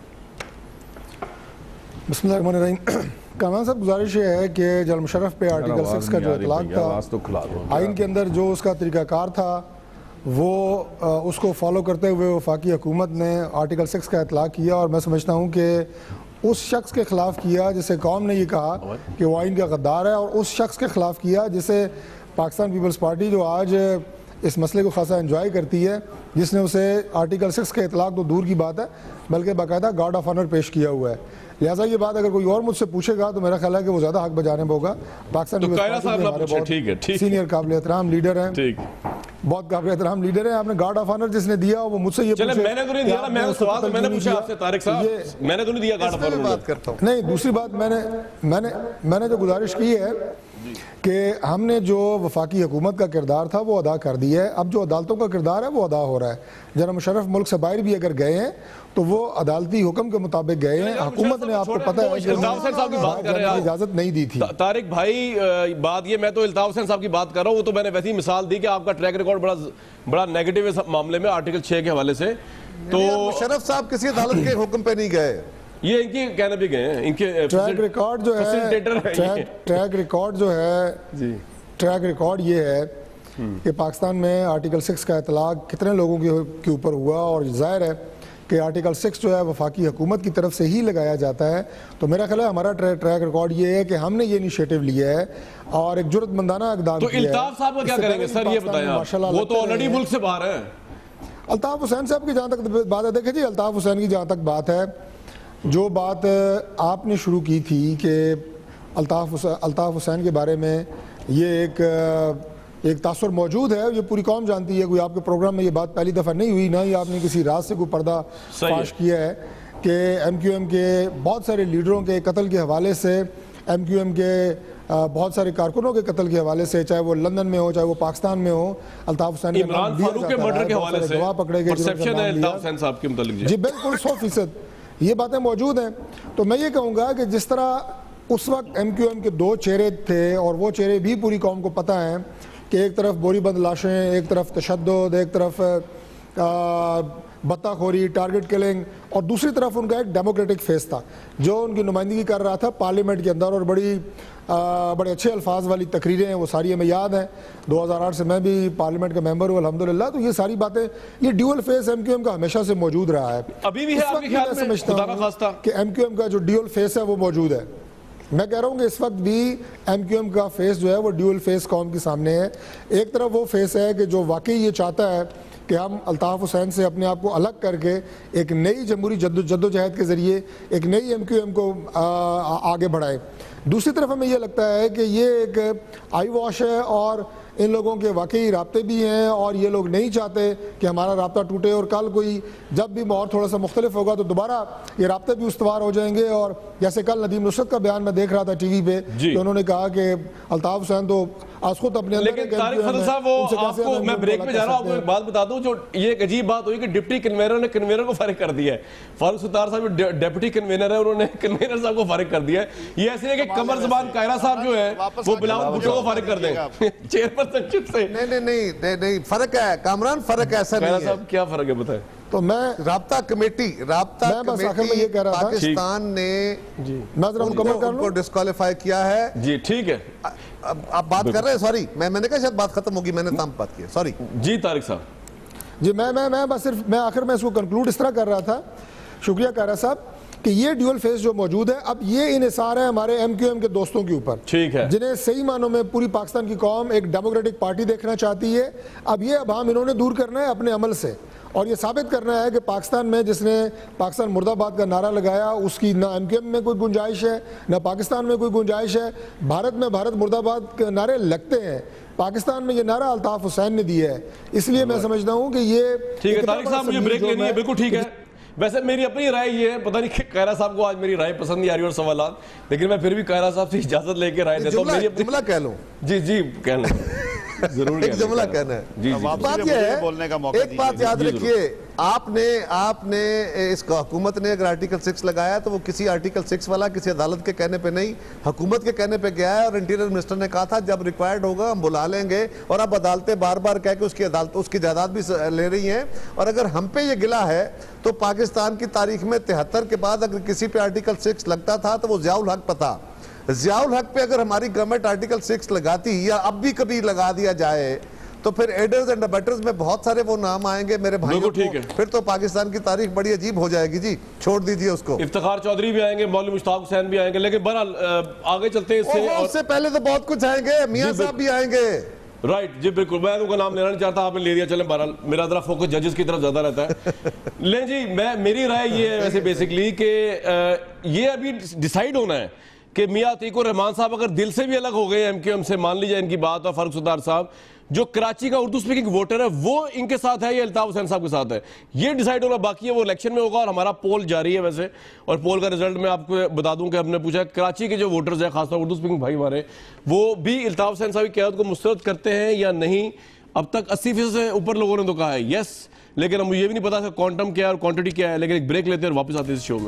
S7: بسم اللہ الرحمن الرحیم. کامران صاحب, گزارش یہ ہے کہ جنرل مشرف پہ آرٹیکل 6 کا جو اطلاق تھا, آئین کے اندر جو اس کا طریقہ کار تھا وہ اس کو فالو کرتے ہوئے وفاقی حکومت نے آرٹیکل 6 کا اطلاق کیا, اور میں سمجھتا ہوں کہ اس شخص کے خلاف کیا جسے قوم نے یہ کہا کہ وہ آئین کا غدار ہے, اور اس شخص کے خلاف کیا جسے پاکستان پیپلز پارٹی جو آج اس مسئلے کو خاصا انجوائے کرتی ہے, جس نے اسے آرٹیکل 6 کے اطلاق تو دور کی بات ہے بلکہ باقاعدہ گارڈ آف آنر پیش کیا ہوا ہے. لہٰذا یہ بات اگر کوئی اور مجھ سے پوچھے گا تو میرا خیال ہے کہ وہ زیادہ حق بجانے میں ہوگا. پاکستان سینئر قابل احترام لیڈر ہیں, بہت قابل احترام لیڈر ہیں. آپ نے گارڈ آف آنر جس نے دیا وہ مجھ سے یہ پوچھے.
S1: میں نے تو نہیں دیا, میں سوال تو میں نے پوچھا آپ سے طارق صاحب, میں نے تو نہیں دیا گارڈ آف آنر.
S5: بات کرتا ہوں.
S7: نہیں, دوسری بات میں نے جو گزارش کی ہے کہ ہم نے جو وفاقی حکومت کا کردار تھا وہ ادا کر دیا ہے. اب جو عدالتوں کا کردار ہے وہ ادا ہو رہا ہے. جنرل مشرف ملک سے باہر بھی اگر گئے ہیں تو وہ عدالتی حکم کے مطابق گئے ہیں. حکومت نے آپ کو پتہ ہے کہ اجازت نہیں دی تھی.
S1: طارق بھائی بات یہ, میں تو الطاف حسین صاحب کی بات کر رہا ہوں, وہ تو میں نے ویسی مثال دی کہ آپ کا ٹریک ریکارڈ بڑا نیگیٹو ہے معاملے میں آرٹیکل 6 کے حوالے سے. تو
S5: مشرف صاحب کسی عدالت کے حکم پہ نہیں گئے,
S1: یہ ان کی کہنے بھی گئے ہیں, ان کے
S7: ٹریک ریکارڈ جو ہے ٹریک ریکارڈ یہ ہے کہ پاکستان میں آرٹیکل 6 کا اطلاق کتنے لوگوں کے اوپر ہوا, اور ظاہر ہے کہ آرٹیکل 6 جو ہے وفاقی حکومت کی طرف سے ہی لگایا جاتا ہے. تو میرا خیال ہے ہمارا ٹریک ریکارڈ یہ ہے کہ ہم نے یہ انیشیٹو لیا ہے اور ایک جرت مندانہ اقدام کیا ہے.
S1: تو الطاف صاحب کا کیا کریں گے سر, یہ بتائیں آپ, وہ تو آلریڈی ملک سے باہر ہیں.
S7: الطاف حسین صاحب کی جہاں تک بات ہے, دیکھیں جی الطاف حسین کی جہاں تک بات ہے, جو بات آپ نے شروع کی تھی کہ الطاف حسین کے بارے میں یہ ایک تاثر موجود ہے, یہ پوری قوم جانتی ہے. کوئی آپ کے پروگرام میں یہ بات پہلی دفعہ نہیں ہوئی, نہ ہی آپ نے کسی راز سے کوئی پردہ فاش کیا ہے کہ ایم کیو ایم کے بہت سارے لیڈروں کے قتل کے حوالے سے, ایم کیو ایم کے بہت سارے کارکنوں کے قتل کے حوالے سے, چاہے وہ لندن میں ہو چاہے وہ پاکستان میں ہو, الطاف حسین
S1: عمران فاروق کے مرڈر کے حوالے سے
S7: گواہ پکڑے گئے,
S1: پرسیپشن ہے الطاف حسین صاحب کے متعلق.
S7: جی بالکل 100% یہ باتیں موجود ہیں. تو میں یہ کہوں گا کہ جس طرح اس وقت ایم کیو ایم کے 2 چہرے تھے, اور وہ چہرے بھی پوری قوم کو پتہ ہیں کہ ایک طرف بوری بند لاشیں, ایک طرف تشدد, ایک طرف بطہ خوری, ٹارگٹ کلنگ, اور دوسری طرف ان کا ایک ڈیموکریٹک فیس تھا جو ان کی نمائندگی کر رہا تھا پارلیمنٹ کے اندر, اور بڑے اچھے الفاظ والی تقریریں ہیں, وہ ساری ہمیں یاد ہیں. 2008 سے میں بھی پارلیمنٹ کا ممبر ہوں الحمدللہ. تو یہ ساری باتیں, یہ dual face M Q M کا ہمیشہ سے موجود رہا ہے,
S1: ابھی بھی ہے. آپ کے خیال میں خدا نہ خواستہ
S7: کہ ایم کیو ایم کا جو ڈیول فیس ہے وہ موجود ہے. میں کہہ رہا ہوں کہ اس وقت بھی ایم کیو ایم کا فیس جو ہے وہ ڈیول فیس قوم کے سامنے ہے. ایک طرف وہ فیس ہے کہ جو واقعی یہ چاہتا ہے کہ ہم الطاف حسین سے اپنے آپ کو الگ کر کے ایک نئی جمہوری جدوجہد کے ذریعے ایک نئی ایم کیو ایم کو آگے بڑھائے. دوسری طرف ہمیں یہ لگتا ہے کہ یہ ایک آئی واش ہے, اور ان لوگوں کے واقعی رابطے بھی ہیں, اور یہ لوگ نہیں چاہتے کہ ہمارا رابطہ ٹوٹے, اور کل کوئی جب بھی ماحول تھوڑا سا مختلف ہوگا تو دوبارہ یہ رابطے بھی استوار ہو جائیں گے. اور جیسے کل ندیم نصرت کا بیان میں دیکھ رہا تھا ٹی وی پہ, کہ انہوں نے کہا کہ الطاف حسین تو آج خود اپنے اندر,
S1: لیکن طارق فضل صاحب وہ آپ کو, میں بریک میں جا رہا ہوں, آپ کو ایک بات بتا دوں, جو یہ ایک عجیب بات ہوئی کہ ڈپٹی کنوینر نے کنوینر کو فارغ کر دیا ہے. فاروق ستار صاحب ڈیپٹی کنوینر ہے, انہوں نے کنوینر صاحب کو فارغ کر دیا ہے. یہ ایسے ہے کہ قمر زبان قاہرہ صاحب جو ہے وہ بلاول بھٹو کو فارغ کر دیں چیئرپرسن شپ سے.
S5: نہیں فرق ہے کامران, فرق ایسا نہیں ہے.
S1: صاحب کیا فرق ہے بتائیں.
S7: تو میں
S5: رابطہ کمیٹی پاکستان نے ان کو ڈسکوالیفائی کیا ہے.
S1: جی ٹھیک ہے,
S5: آپ بات کر رہے ہیں, سوری میں نے کہا شاید بات ختم ہوگی, میں نے تام بات کیا, سوری.
S1: جی طارق صاحب.
S7: جی میں بس صرف میں آخر میں اس کو کنکلوڈ اس طرح کر رہا تھا, شکریہ قاہرہ صاحب, کہ یہ ڈیول فیس جو موجود ہے، اب یہ انحصار ہے ہمارے ایم کیو ایم کے دوستوں کے اوپر،
S1: ٹھیک ہے،
S7: جنہیں صحیح معنوں میں پوری پاکستان کی قوم ایک ڈیموکریٹک پارٹی دیکھنا چاہتی ہے۔ اب یہ ابہام انہوں نے دور کرنا ہے اپنے عمل سے، اور یہ ثابت کرنا ہے کہ پاکستان میں جس نے پاکستان مرد آباد کا نعرہ لگایا اس کی نہ ایم کیو ایم میں کوئی گنجائش ہے، نہ پاکستان میں کوئی گنجائش ہے۔ بھارت میں بھارت مرد آباد کے نعرے لگتے ہیں، پاکستان میں یہ نعرہ الطاف حسین نے دیا ہے، اس لیے میں سمجھتا ہوں کہ یہ
S1: ٹھیک ہے۔ طارق صاحب مجھے بریک لینی ہے، بالکل ٹھیک ہے۔ ویسے میری اپنی رائے یہ ہے، پتہ نہیں کہ قاہرہ صاحب کو آج میری رائے پسند نہیں آ رہی اور سوالات، لیکن میں پھر بھی قاہرہ صاحب سے اجازت لے کے رائے دیتا ہوں۔
S5: جملہ کہہ لوں،
S1: جی کہہ لیں، ضرور
S5: ایک جملہ کہنا ہے۔ بات یہ ہے، ایک بات یاد رکھیے، آپ نے اس کا حکومت نے اگر آرٹیکل 6 لگایا تو وہ کسی آرٹیکل 6 والا کسی عدالت کے کہنے پہ نہیں، حکومت کے کہنے پہ گیا ہے، اور انٹیریئر منسٹر نے کہا تھا جب ریکوائرڈ ہوگا ہم بلا لیں گے، اور اب عدالتیں بار بار کہہ کے اس کی جائیداد بھی لے رہی ہیں۔ اور اگر ہم پہ یہ گلا ہے تو پاکستان کی تاریخ میں 73 کے بعد اگر کسی پہ آرٹیکل 6 لگتا تھا تو وہ ضیاء الحق پتہ، ضیاء الحق پہ اگر ہماری گورنمنٹ آرٹیکل 6 لگاتی یا اب بھی کبھی لگا دیا جائے تو پھر ایڈرز اینڈ ابیٹرز میں بہت سارے وہ نام آئیں گے میرے بھائیوں کو، پھر تو پاکستان کی تاریخ بڑی عجیب ہو جائے گی۔ جی چھوڑ دیجئے اس کو۔
S1: افتخار چودھری بھی آئیں گے، مولوی مشتاق حسین بھی آئیں گے، لیکن بہرحال آگے چلتے ہیں
S5: اس سے پہلے تو بہت کچھ آئیں گے، میاں صاحب بھی آئیں گے۔
S1: رائٹ، جی بالکل، میں ان کا نام لینا نہیں چاہتا، آپ نے لے دیا، چلیں بہرحال میرا ذرا فوکس ججز کی طرف زیادہ رہتا ہے۔ لیں جی، میری رائے یہ ہے ویسے بیسکلی کہ یہ ابھی ڈیسائیڈ ہونا ہے کہ میاں عتیق الرحمان صاحب اگر دل سے بھی الگ ہو گئے ایم کیو ایم سے، مان لیجئے ان کی بات، اور فاروق ستار صاحب جو کراچی کا اردو سپیکنگ ووٹر ہے وہ ان کے ساتھ ہے یا الطاف حسین صاحب کے ساتھ ہے، یہ ڈیسائیڈ ہونا باقی ہے، وہ الیکشن میں ہوگا۔ اور ہمارا پول جاری ہے ویسے، اور پول کا رزلٹ میں آپ کو بتا دوں کہ ہم نے پوچھا ہے کراچی کے جو ووٹرز ہیں، خاص طور اردو سپیکنگ بھائی ہمارے، وہ بھی الطاف حسین صاحب کی قیادت کو مسترد کرتے ہیں یا نہیں۔ اب تک 80% سے اوپر لوگوں نے تو کہا ہے یس، لیکن ہم یہ بھی نہیں پتا کہ کوانٹم کیا ہے اور کوانٹٹی کیا ہے۔ لیکن ایک بریک لیتے ہیں اور واپس آتے ہیں اس شو میں۔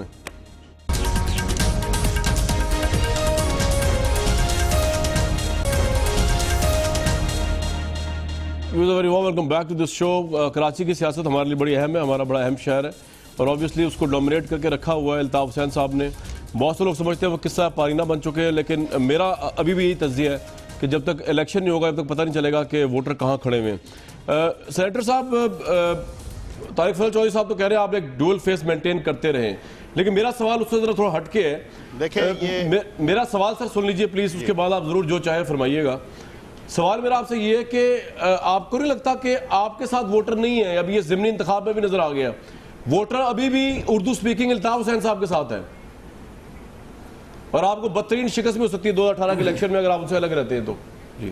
S1: Very warm welcome back to this show. Karachi کی سیاست ہمارے لیے بڑی اہم ہے، ہمارا بڑا اہم شہر ہے، اور آبویسلی اس کو ڈومینیٹ کر کے رکھا ہوا ہے الطاف حسین صاحب نے۔ بہت سے لوگ سمجھتے ہیں وہ قصہ پارینہ بن چکے ہیں، لیکن میرا ابھی بھی یہی تجزیہ ہے کہ جب تک الیکشن نہیں ہوگا جب تک پتہ نہیں چلے گا کہ ووٹر کہاں کھڑے ہوئے ہیں۔ سینیٹر صاحب، طارق فضل چودھری صاحب تو کہہ رہے ہیں آپ ایک ڈوئل فیس مینٹین کرتے رہیں، لیکن میرا سوال اس سے ذرا تھوڑا ہٹ کے ہے۔ میرا سوال سر سن لیجئے پلیز، اس کے بعد آپ ضرور جو چاہے فرمائیے گا۔ سوال میرا آپ سے یہ ہے کہ آپ کو نہیں لگتا کہ آپ کے ساتھ ووٹر نہیں ہے؟ اب یہ ضمنی انتخاب میں بھی نظر آ گیا، ووٹر ابھی بھی اردو سپیکنگ الطاف حسین صاحب کے ساتھ ہے، اور آپ کو بدترین شکست بھی ہو سکتی ہے 2018 کے الیکشن میں اگر آپ ان سے الگ رہتے ہیں تو۔ جی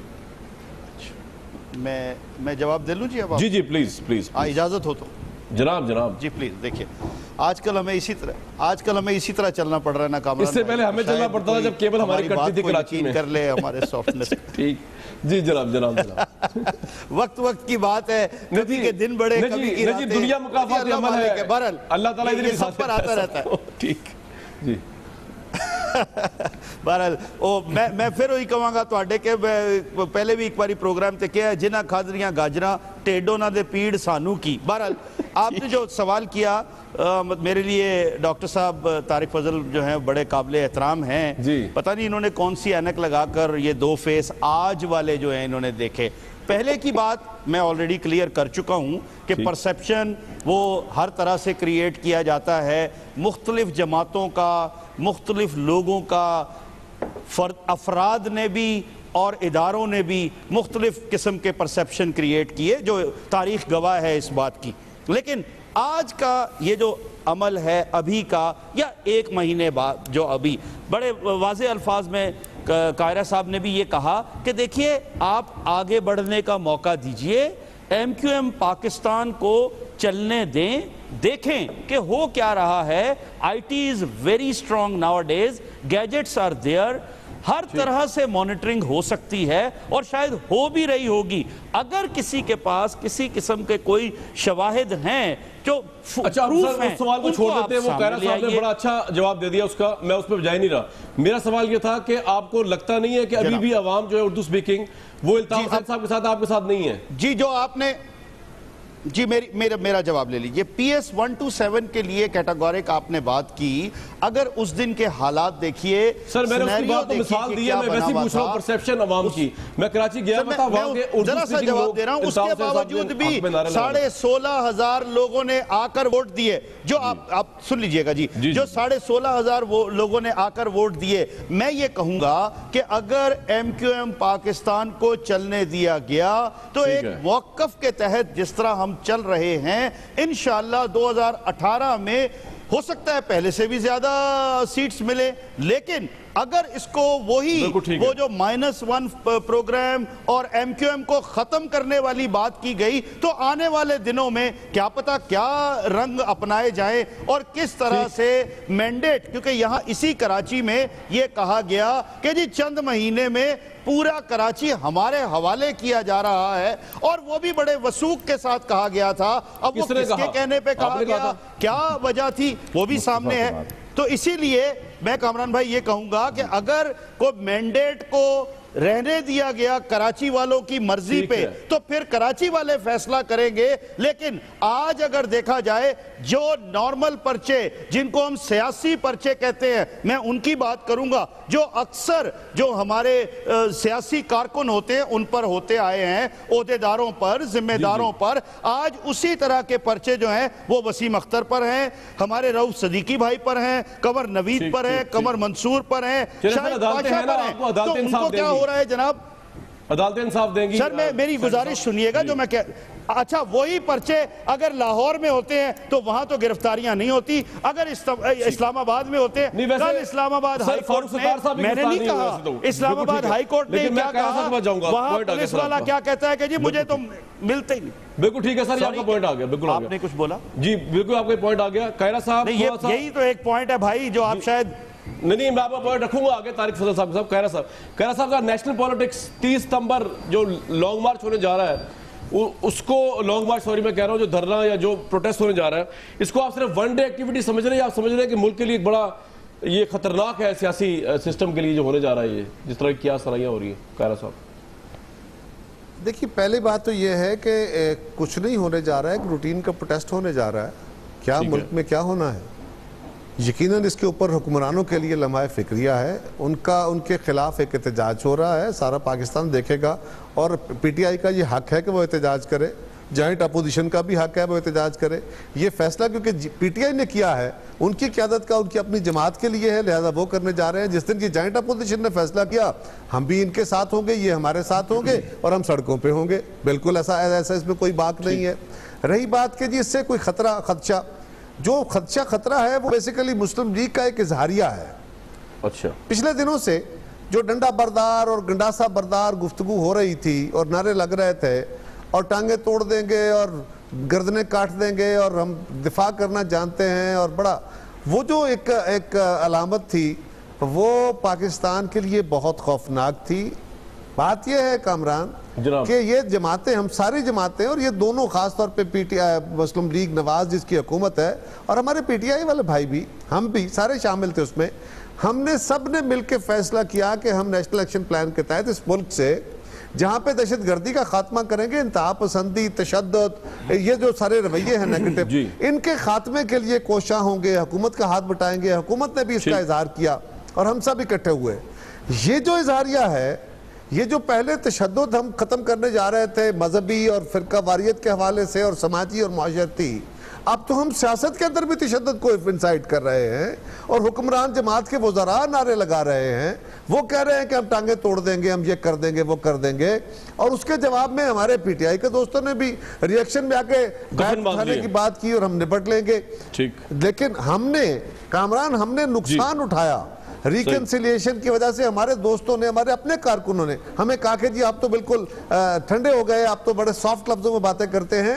S4: میں جواب دے لوں جی؟ اب
S1: جی پلیز
S4: اجازت ہو تو
S1: جناب
S4: جی پلیز۔ دیکھیے آج کل ہمیں اسی طرح چلنا پڑ رہا ہے نا کامران،
S1: اس سے پہلے ہمیں چلنا پڑتا تھا جب کیبل ہماری کٹتی تھی کراچی میں۔
S4: کر لے ہمارے سافٹنس۔
S1: ٹھیک جی جناب
S4: وقت کی بات ہے، کبھی کے دن بڑے کبھی کی راتیں،
S1: دنیا مکافات عمل ہے، اللہ تعالیٰ
S4: یہ سب پر آتا رہتا ہے۔
S1: ٹھیک جی
S4: بہرحال میں پھر وہی کہوں گا تواڈے کہ پہلے بھی ایک باری پروگرام تے کیا ہے، جنہ کھادریاں گاجراں ٹیڈوں نہ دے پیڑ سانو کی۔ بہرحال آپ نے جو سوال کیا، میرے لیے ڈاکٹر صاحب طارق فضل جو ہیں بڑے قابل احترام ہیں، پتہ نہیں انہوں نے کون سی اینک لگا کر یہ دو فیس آج والے جو ہیں انہوں نے دیکھے۔ پہلے کی بات میں آلریڈی کلیئر کر چکا ہوں کہ پرسیپشن وہ ہر طرح سے کریٹ کیا جاتا ہے، مختلف جماعتوں کا، مختلف لوگوں کا، افراد نے بھی اور اداروں نے بھی مختلف قسم کے پرسیپشن کریٹ کیے، جو تاریخ گواہ ہے اس بات کی۔ لیکن آج کا یہ جو عمل ہے ابھی کا، یا ایک مہینے بعد جو ابھی بڑے واضح الفاظ میں قاہرہ صاحب نے بھی یہ کہا کہ دیکھیے آپ آگے بڑھنے کا موقع دیجئے، ایم کیو ایم پاکستان کو چلنے دیں، دیکھیں کہ ہو کیا رہا ہے۔ I T is very strong nowadays, gadgets are there, ہر طرح سے مانیٹرنگ ہو سکتی ہے اور شاید ہو بھی رہی ہوگی۔ اگر کسی کے پاس کسی قسم کے کوئی شواہد ہیں جو پروف ہیں،
S1: اس سوال کو چھوڑ دیتے ہیں، وہ قاہرہ صاحب نے بڑا اچھا جواب دے دیا اس کا، میں اس پہ جا ہی نہیں رہا۔ میرا سوال یہ تھا کہ آپ کو لگتا نہیں ہے کہ ابھی بھی عوام جو ہے اردو سپیکنگ وہ الطاف حسین صاحب کے ساتھ آپ کے ساتھ نہیں ہے؟
S4: جی جو آپ نے جی میرا جواب لے لیجئے. PS 127 کے لیے کیٹاگورک آپ نے بات کی, اگر اس دن کے حالات دیکھیے,
S1: سر میں نے اس کی بات تو مثال دی ہے, میں ویسی پوچھ رہا ہوں پرسیپشن عوام کی. میں کراچی گیا تھا, وہاں کے
S4: ذرا سا جواب دے رہا ہوں, اس کے باوجود بھی 16,500 لوگوں نے آ کر ووٹ دیے, جو آپ سن لیجئے گا جی, جو 16,500 لوگوں نے آ کر ووٹ دیے. میں یہ کہوں گا کہ اگر MQM پاکستان کو چلنے دیا گیا تو ایک موقف کے تحت جس طرح ہم چل رہے ہیں, انشاءاللہ 2018 میں ہو سکتا ہے پہلے سے بھی زیادہ سیٹس ملے, لیکن اگر اس کو وہی وہ جو -1 پروگرام اور MQM کو ختم کرنے والی بات کی گئی تو آنے والے دنوں میں کیا پتا کیا رنگ اپنائے جائیں اور کس طرح سے مینڈیٹ, کیونکہ یہاں اسی کراچی میں یہ کہا گیا کہ جی چند مہینے میں پورا کراچی ہمارے حوالے کیا جا رہا ہے, اور وہ بھی بڑے وثوق کے ساتھ کہا گیا تھا. اب وہ کس کے کہنے پہ کہا گیا, کیا وجہ تھی, وہ بھی سامنے ہے. تو اسی لیے میں کامران بھائی یہ کہوں گا کہ اگر کوئی مینڈیٹ کو رہنے دیا گیا کراچی والوں کی مرضی پہ تو پھر کراچی والے فیصلہ کریں گے. لیکن آج اگر دیکھا جائے جو نارمل پرچے جن کو ہم سیاسی پرچے کہتے ہیں, میں ان کی بات کروں گا, جو اکثر جو ہمارے سیاسی کارکن ہوتے ہیں ان پر ہوتے آئے ہیں, عہدیداروں پر, ذمہ داروں پر, آج اسی طرح کے پرچے جو ہیں وہ وسیم اختر پر ہیں, ہمارے رؤف صدیقی بھائی پر ہیں, قمر نوید پر ہیں, قمر منصور پر ہیں, شاہد بادشاہ پر ہیں. تو ان کو کیا ہو رہا ہے جناب,
S1: عدالتیں انصاف دیں گی.
S4: سر میری گزارش سنیے گا جو میں اچھا وہی پرچے اگر لاہور میں ہوتے ہیں تو وہاں تو گرفتاریاں نہیں ہوتی, اگر اسلام آباد میں ہوتے ہیں. کل اسلام آباد ہائی کورٹ نے, میں نے نہیں کہا, اسلام آباد ہائی کورٹ نے کیا کہا, وہاں پولیس والا کیا کہتا ہے کہ جی مجھے تو ملتے ہی نہیں.
S1: بالکل ٹھیک ہے سر, یہ آپ کا پوائنٹ آ گیا. بالکل
S4: آپ نے کچھ بولا
S1: جی, بالکل آپ کا پوائنٹ آ گیا. قاہرہ صاحب
S4: یہی تو ایک پوائنٹ ہے بھائی جو آپ شاید
S1: نہیں, میں آپ کا پوائنٹ رکھوں گا آگے. طارق فضل صاحب, قاہرہ صاحب کا نیشنل پولیٹکس 30 ستمبر جو لانگ مارچ ہونے جا رہا ہے, اس کو لانگ مارچ میں کہہ رہا ہوں, جو دھرنا یا جو پروٹیسٹ ہونے جا رہا ہے, اس کو آپ صرف ون ڈے ایکٹیویٹی سمجھ رہے ہیں, آپ سمجھ رہے ہیں کہ ملک کے لیے ایک بڑا یہ خطرناک ہے سیاسی سسٹم کے لیے جو ہونے جا رہا ہے, یہ جس طرح کی کیا سرائیاں ہو رہی ہیں. قاہرہ صاحب
S5: دیکھیے, پہلی بات تو یہ ہے کہ کچھ نہیں ہونے جا رہا ہے, ایک روٹین کا پروٹیسٹ ہونے جا رہا ہے. کیا ملک میں کیا ہونا ہے, یقیناً اس کے اوپر حکمرانوں کے لیے لمحہ فکریہ ہے, ان کے خلاف ایک احتجاج ہو رہا ہے, سارا پاکستان دیکھے گا, اور PTI کا یہ حق ہے کہ وہ احتجاج کرے, جوائنٹ اپوزیشن کا بھی حق ہے وہ احتجاج کرے. یہ فیصلہ کیونکہ PTI نے کیا ہے, ان کی قیادت کا ان کی اپنی جماعت کے لیے ہے, لہذا وہ کرنے جا رہے ہیں. جس دن کی جوائنٹ اپوزیشن نے فیصلہ کیا ہم بھی ان کے ساتھ ہوں گے, یہ ہمارے ساتھ ہوں گے, اور ہم سڑکوں پہ ہوں گے. بالکل ایسا اس میں کوئی بات نہیں ہے. رہی بات کہ جی اس سے کوئی خدشہ, جو خطرہ ہے وہ بیسیکلی مسلم لیگ کا ایک اظہاریہ ہے.
S1: اچھا,
S5: پچھلے دنوں سے جو ڈنڈا بردار اور گنڈاسا بردار گفتگو ہو رہی تھی اور نعرے لگ رہے تھے, اور ٹانگیں توڑ دیں گے اور گردنیں کاٹ دیں گے اور ہم دفاع کرنا جانتے ہیں, اور بڑا وہ جو ایک علامت تھی وہ پاکستان کے لیے بہت خوفناک تھی. بات یہ ہے کامران کہ یہ جماعتیں, ہم ساری جماعتیں, اور یہ دونوں خاص طور پہ PTI مسلم لیگ نواز جس کی حکومت ہے, اور ہمارے PTI والے بھائی بھی, ہم بھی سارے شامل تھے اس میں, ہم نے سب نے مل کے فیصلہ کیا کہ ہم نیشنل ایکشن پلان کے تحت اس ملک سے جہاں پہ دہشت گردی کا خاتمہ کریں گے, انتہا پسندی, تشدد, یہ جو سارے رویے ہیں نیگیٹو, ان کے خاتمے کے لیے کوشاں ہوں گے, حکومت کا ہاتھ بٹائیں گے. حکومت نے بھی اس کا اظہار کیا اور ہم سب اکٹھے ہوئے. یہ جو اظہاریہ ہے, یہ جو پہلے تشدد ہم ختم کرنے جا رہے تھے مذہبی اور فرقہ واریت کے حوالے سے اور سماجی اور معاشرتی, اب تو ہم سیاست کے اندر بھی تشدد کو انسائٹ کر رہے ہیں, اور حکمران جماعت کے وزراء نعرے لگا رہے ہیں, وہ کہہ رہے ہیں کہ ہم ٹانگیں توڑ دیں گے, ہم یہ کر دیں گے, وہ کر دیں گے. اور اس کے جواب میں ہمارے PTI کے دوستوں نے بھی ریئیکشن میں آ کے بیٹھ اٹھانے کی بات کی, اور ہم نپٹ لیں گے. لیکن ہم نے کامران, ہم نے نقصان اٹھایا ریکنسیلیشن کی وجہ سے. ہمارے دوستوں نے, ہمارے اپنے کارکنوں نے ہمیں کہا کہ جی آپ تو بالکل ٹھنڈے ہو گئے, آپ تو بڑے سافٹ لفظوں میں باتیں کرتے ہیں.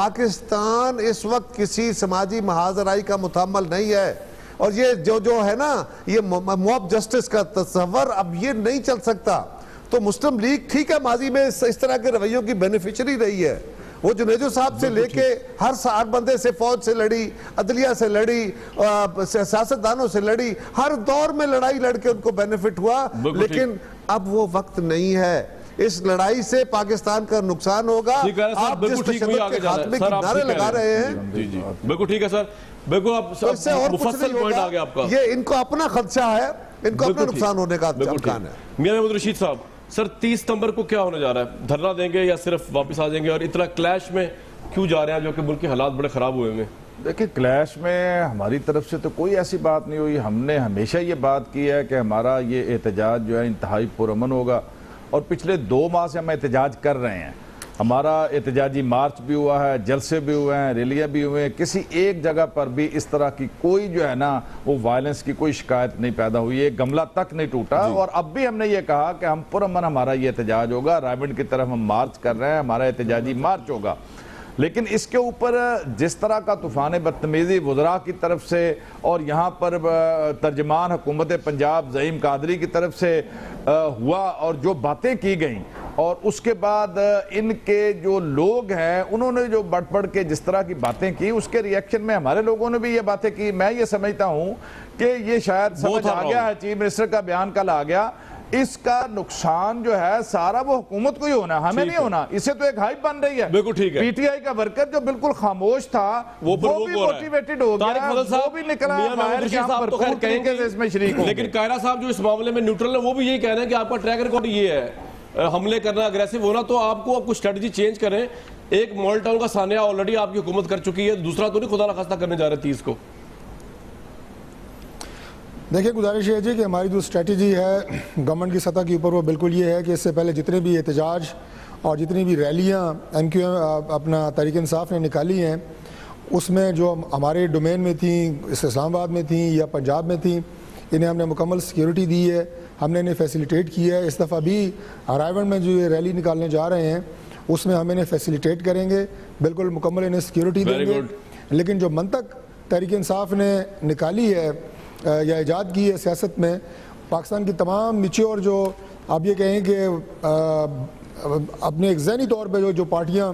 S5: پاکستان اس وقت کسی سماجی محاذرائی کا متحمل نہیں ہے, اور یہ جو ہے نا یہ موب جسٹس کا تصور اب یہ نہیں چل سکتا. تو مسلم لیگ ٹھیک ہے ماضی میں اس طرح کے رویوں کی بینیفیشری رہی ہے, وہ جنیجو صاحب سے لے کے ہر بندے سے, فوج سے لڑی, عدلیہ سے لڑی, سیاستدانوں سے لڑی, ہر دور میں لڑائی لڑ کے ان کو بینیفٹ ہوا. لیکن اب وہ وقت نہیں ہے اس لڑائی سے پاکستان کا نقصان ہوگا. آپ جس تشدد کے خاتمے کی نعرے لگا رہے ہیں,
S1: بالکل ٹھیک ہے سر, بالکل آپ مفصل پوائنٹ آگے آپ کا.
S5: یہ ان کو اپنا خدشہ ہے, ان کو اپنا نقصان ہونے کا امکان ہے.
S1: میاں محمود رشید صاحب, سر 30 ستمبر کو کیا ہونے جا رہا ہے؟ دھرنا دیں گے یا صرف واپس آ جائیں گے؟ اور اتنا کلیش میں کیوں جا رہے ہیں جو کہ ملک کے حالات بڑے خراب ہوئے ہیں؟
S6: دیکھیں, کلیش میں ہماری طرف سے تو کوئی ایسی بات نہیں ہوئی. ہم نے ہمیشہ یہ بات کی ہے کہ ہمارا یہ احتجاج جو ہے انتہائی پرامن ہوگا, اور پچھلے 2 ماہ سے ہم احتجاج کر رہے ہیں. ہمارا احتجاجی مارچ بھی ہوا ہے, جلسے بھی ہوئے ہیں, ریلیاں بھی ہوئے ہیں. کسی ایک جگہ پر بھی اس طرح کی کوئی جو ہے نا وہ وائلنس کی کوئی شکایت نہیں پیدا ہوئی, ایک گملہ تک نہیں ٹوٹا. اور اب بھی ہم نے یہ کہا کہ ہم پرامن ہمارا یہ احتجاج ہوگا. رائمنڈ کی طرف ہم مارچ کر رہے ہیں, ہمارا احتجاجی مارچ ہوگا. لیکن اس کے اوپر جس طرح کا طوفان بدتمیزی وزراء کی طرف سے اور یہاں پر ترجمان حکومت پنجاب زعیم قادری کی طرف سے ہوا, اور جو باتیں کی گئیں, اور اس کے بعد ان کے جو لوگ ہیں انہوں نے جو بڑھ پڑھ کے جس طرح کی باتیں کی, اس کے ریئیکشن میں ہمارے لوگوں نے بھی یہ باتیں کی. میں یہ سمجھتا ہوں کہ یہ شاید سمجھ آ گیا ہے, چیف منسٹر کا بیان کل آ گیا, اس کا نقصان جو ہے سارا وہ حکومت کو ہی ہونا, ہمیں نہیں ہونا. اسے تو ایک ہائپ بن رہی ہے.
S1: بالکل ٹھیک ہے.
S6: پی ٹی آئی کا ورکر جو بالکل خاموش تھا وہ بھی موٹیویٹڈ ہو گیا, وہ بھی نکلا باہر کہ ہم بھرپور طریقے سے اس میں شریک ہوں.
S1: لیکن قاہرہ صاحب جو اس معاملے میں نیوٹرل ہے, وہ بھی یہی کہہ رہے ہیں کہ آپ کا ٹریک ریکارڈ یہ ہے, حملے کرنا, اگریسو ہونا. تو آپ کو کچھ اسٹریٹجی چینج کریں. ایک مال ٹاؤن کا سانحہ آلریڈی آپ کی حکومت کر چکی ہے, دوسرا تو نہیں خدا نخواستہ کرنے جا رہے 30 کو.
S7: دیکھیں, گزارش یہ ہے کہ ہماری جو اسٹریٹجی ہے گورنمنٹ کی سطح کے اوپر وہ بالکل یہ ہے کہ اس سے پہلے جتنے بھی احتجاج اور جتنی بھی ریلیاں ایم کیو ایم اپنا تحریک انصاف نے نکالی ہیں, اس میں جو ہمارے ڈومین میں تھیں, اسلام آباد میں تھیں یا پنجاب میں تھیں, انہیں ہم نے مکمل سیکیورٹی دی ہے, ہم نے انہیں فیسیلیٹیٹ کیا ہے. اس دفعہ بھی رائیونڈ میں جو یہ ریلی نکالنے جا رہے ہیں اس میں ہم انہیں فیسیلیٹیٹ کریں گے, بالکل مکمل انہیں سیکیورٹی دیں گے. لیکن جو منطق تحریک انصاف نے نکالی ہے یا ایجاد کی ہے سیاست میں, پاکستان کی تمام میچور جو آپ یہ کہیں کہ اپنے ایک ذہنی طور پہ جو پارٹیاں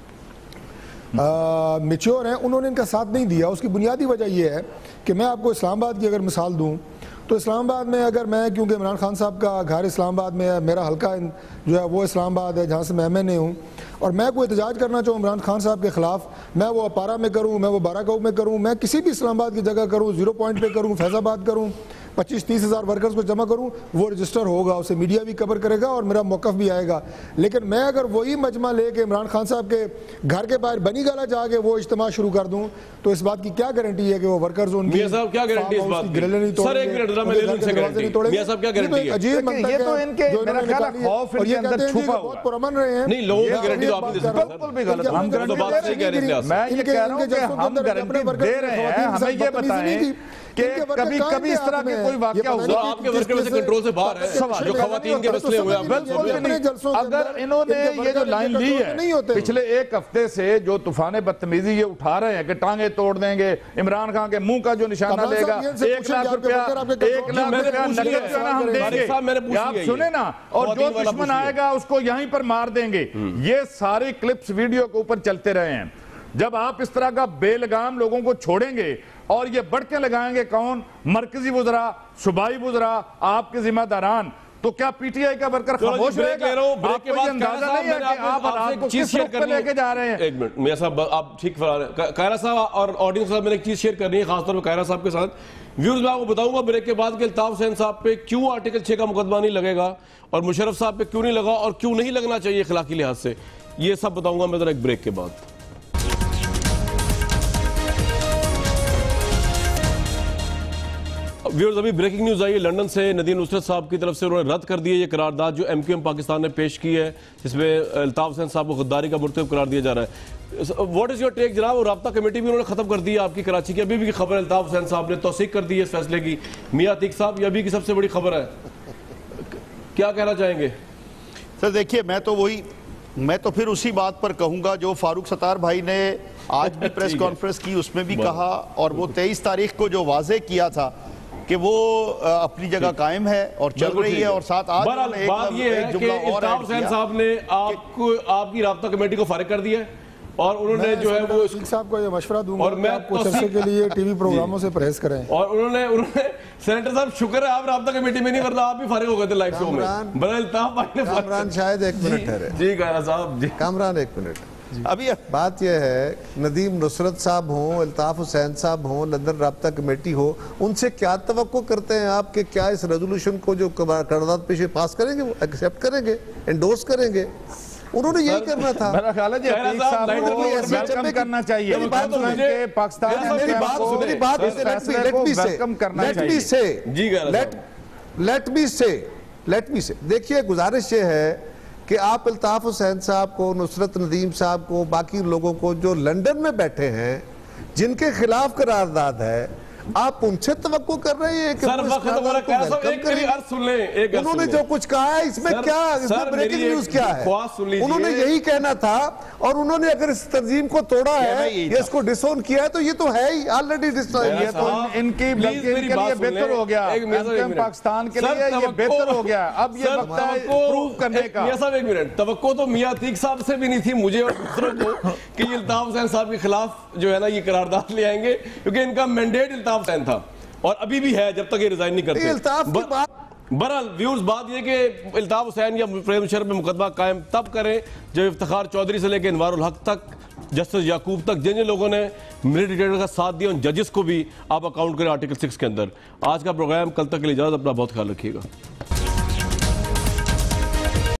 S7: میچور ہیں, انہوں نے ان کا ساتھ نہیں دیا. اس کی بنیادی وجہ یہ ہے کہ میں آپ کو اسلام آباد کی اگر مثال دوں تو اسلام آباد میں اگر میں, کیونکہ عمران خان صاحب کا گھر اسلام آباد میں ہے, میرا حلقہ جو ہے وہ اسلام آباد ہے جہاں سے میں ایم این اے ہوں, اور میں کوئی احتجاج کرنا چاہوں عمران خان صاحب کے خلاف, میں وہ اپارا میں کروں, میں وہ باراگاؤں میں کروں, میں کسی بھی اسلام آباد کی جگہ کروں, 0 پوائنٹ پہ کروں, فیض آباد کروں, 25-30 ہزار ورکرز کو جمع کروں, وہ رجسٹر ہوگا, اسے میڈیا بھی کور کرے گا اور میرا موقف بھی آئے گا. لیکن میں اگر وہی مجمع لے کے عمران خان صاحب کے گھر کے باہر بنی گالا جا کے وہ اجتماع شروع کر دوں, تو اس بات کی کیا گارنٹی ہے کہ وہ ورکرز ان کی
S1: کیا گارنٹی اس بات کی؟ سر ایک منٹ ذرا میں لے لوں سے گارنٹی. میاں صاحب کیا گارنٹی ہے؟
S7: عجیب منطق ہے,
S6: یہ تو ان کے میرا خیال ہے خوف ان کے اندر چھپا ہوا ہے.
S7: بہت پرامن رہے ہیں.
S1: نہیں, لوگوں کی گارنٹی تو آپ نے
S6: بالکل بھی غلط. ہم گارنٹی میں یہ کہہ رہا ہوں کہ ہم گارنٹی دے رہے ہیں. ہمیں یہ بتائیں کہ کبھی اس طرح کے کوئی واقعہ ہوا
S1: آپ کے ورکر سے کنٹرول سے باہر ہے, جو خواتین کے مسئلے ہوئے ہیں.
S6: بالکل بھی نہیں. اگر انہوں نے یہ جو لائن لی ہے پچھلے 1 ہفتے سے, جو طوفان بدتمیزی یہ اٹھا رہے ہیں کہ ٹانگیں توڑ دیں گے, عمران خان کے منہ کا جو نشانہ لے گا, 1 لاکھ روپیہ نقد جو ہے نا ہم دیں گے, آپ سنیں نا, اور جو دشمن آئے گا اس کو یہیں پر مار دیں گے. یہ ساری کلپس ویڈیو کے اوپر چلتے رہے ہیں. جب آپ اس طرح کا بے لگام لوگوں کو چھوڑیں گے اور یہ بڑھتے لگائیں گے کون, مرکزی وزراء, صوبائی وزراء, آپ کے ذمہ داران, تو کیا پی ٹی آئی کا ورکر خاموش رہے گا؟ آپ کو یہ اندازہ نہیں ہے کہ آپ حالات کو کس رخ پہ لے کے جا رہے ہیں.
S1: ایک منٹ میاں صاحب, آپ ٹھیک فرما رہے ہیں. قاہرہ صاحب اور آڈینس صاحب, میں نے ایک چیز شیئر کرنی ہے خاص طور پہ قاہرہ صاحب کے ساتھ. ویورز میں آپ کو بتاؤں گا بریک کے بعد کہ الطاف حسین صاحب پہ کیوں آرٹیکل 6 کا مقدمہ نہیں لگے گا, اور مشرف صاحب پہ کیوں نہیں لگا, اور کیوں نہیں لگنا چاہیے اخلاقی لحاظ سے. یہ سب بتاؤں گا میں ذرا ایک بریک کے بعد. ویورز, ابھی بریکنگ نیوز آئی ہے لنڈن سے. ندیم نصرت صاحب کی طرف سے انہوں نے رد کر دی ہے یہ قرارداد جو ایم کیو ایم پاکستان نے پیش کی ہے, جس میں الطاف حسین صاحب کو غداری کا مرتکب قرار دیا جا رہا ہے. واٹ از یور ٹیک جناب؟ اور رابطہ کمیٹی بھی انہوں نے ختم کر دی ہے آپ کی کراچی کی. ابھی بھی خبر ہے الطاف حسین صاحب نے توثیق کر دی ہے اس فیصلے کی. میاں عتیق صاحب, یہ ابھی کی سب سے بڑی خبر ہے, کیا کہنا چاہیں گے؟
S2: سر دیکھیے, میں تو پھر اسی بات پر کہوں گا جو فاروق ستار بھائی نے آج بھی پریس کانفرنس کی, اس میں بھی کہا, اور وہ 23 تاریخ کو جو واضح کیا تھا کہ وہ اپنی جگہ قائم ہے اور چل رہی ہے. اور ساتھ آج
S1: بات یہ ہے کہ الطاف حسین صاحب نے آپ کی رابطہ کمیٹی کو فارغ کر دیا ہے, اور انہوں نے جو ہے وہ
S7: رفیق صاحب کو یہ مشورہ دوں
S1: اور
S7: گا کہ
S1: میں
S7: آپ کچھ عرصے کے لیے ٹی وی پروگراموں سے پرہیز کریں.
S1: اور انہوں نے سینیٹر صاحب شکر ہے آپ رابطہ کمیٹی میں نہیں، ورنہ آپ بھی فارغ ہو گئے تھے لائف شو میں. بڑا الطاف بھائی نے
S5: کامران شاید ایک منٹ ٹھہرے.
S1: جی کامران صاحب، جی
S5: کامران ایک منٹ.
S2: ابھی
S5: بات یہ ہے ندیم نصرت صاحب ہوں، الطاف حسین صاحب ہوں، لندن رابطہ کمیٹی ہو، ان سے کیا توقع کرتے ہیں آپ کہ کیا اس ریزولوشن کو جو قرارداد پیش پاس کریں گے وہ ایکسیپٹ کریں گے، انڈورس کریں گے؟ انہوں نے یہی کرنا تھا.
S6: میرا خیال ہے جی عتیق صاحب کو ویلکم کرنا چاہیے. پاکستان
S5: لیٹ می سے دیکھیے، گزارش یہ ہے کہ آپ الطاف حسین صاحب کو، نصرت ندیم صاحب کو، باقی لوگوں کو جو لنڈن میں بیٹھے ہیں جن کے خلاف قرارداد ہے، آپ ان سے توقع کر رہے ہیں کہ انہوں نے جو کچھ کہا ہے اس میں کیا بریکنگ نیوز کیا ہے؟ انہوں نے یہی کہنا تھا، اور انہوں نے اگر اس تنظیم کو توڑا ہے یا اس کو ڈس اون کیا ہے تو یہ تو ہے ہی آلریڈی ڈس اون.
S6: یہ تو ان کی بلکہ ان کے لیے بہتر ہو گیا، پاکستان کے لیے یہ بہتر ہو گیا. اب یہ وقت ہے پروو کرنے کا.
S1: میاں صاحب ایک منٹ، توقع تو میاں عتیق صاحب سے بھی نہیں تھی مجھے اور دوسروں کو کہ یہ الطاف حسین صاحب کے خلاف جو ہے نا یہ قرارداد لے آئیں گے، کیونکہ ان کا مینڈیٹ الطاف حسین تھا اور ابھی بھی ہے جب تک یہ ریزائن نہیں کرتے.
S5: الطاف کی بات
S1: برحال ویورز بات یہ کہ الطاف حسین یا پرویز مشرف میں مقدمہ قائم تب کریں جب افتخار چودھری سے لے کے انوار الحق تک، جسٹس یعقوب تک، جن لوگوں نے ملٹری ڈکٹیٹر کا ساتھ دیا ان ججز کو بھی آپ اکاؤنٹ کریں آرٹیکل 6 کے اندر. آج کا پروگرام کل تک کے لیے اجازت، اپنا بہت خیال رکھیے گا.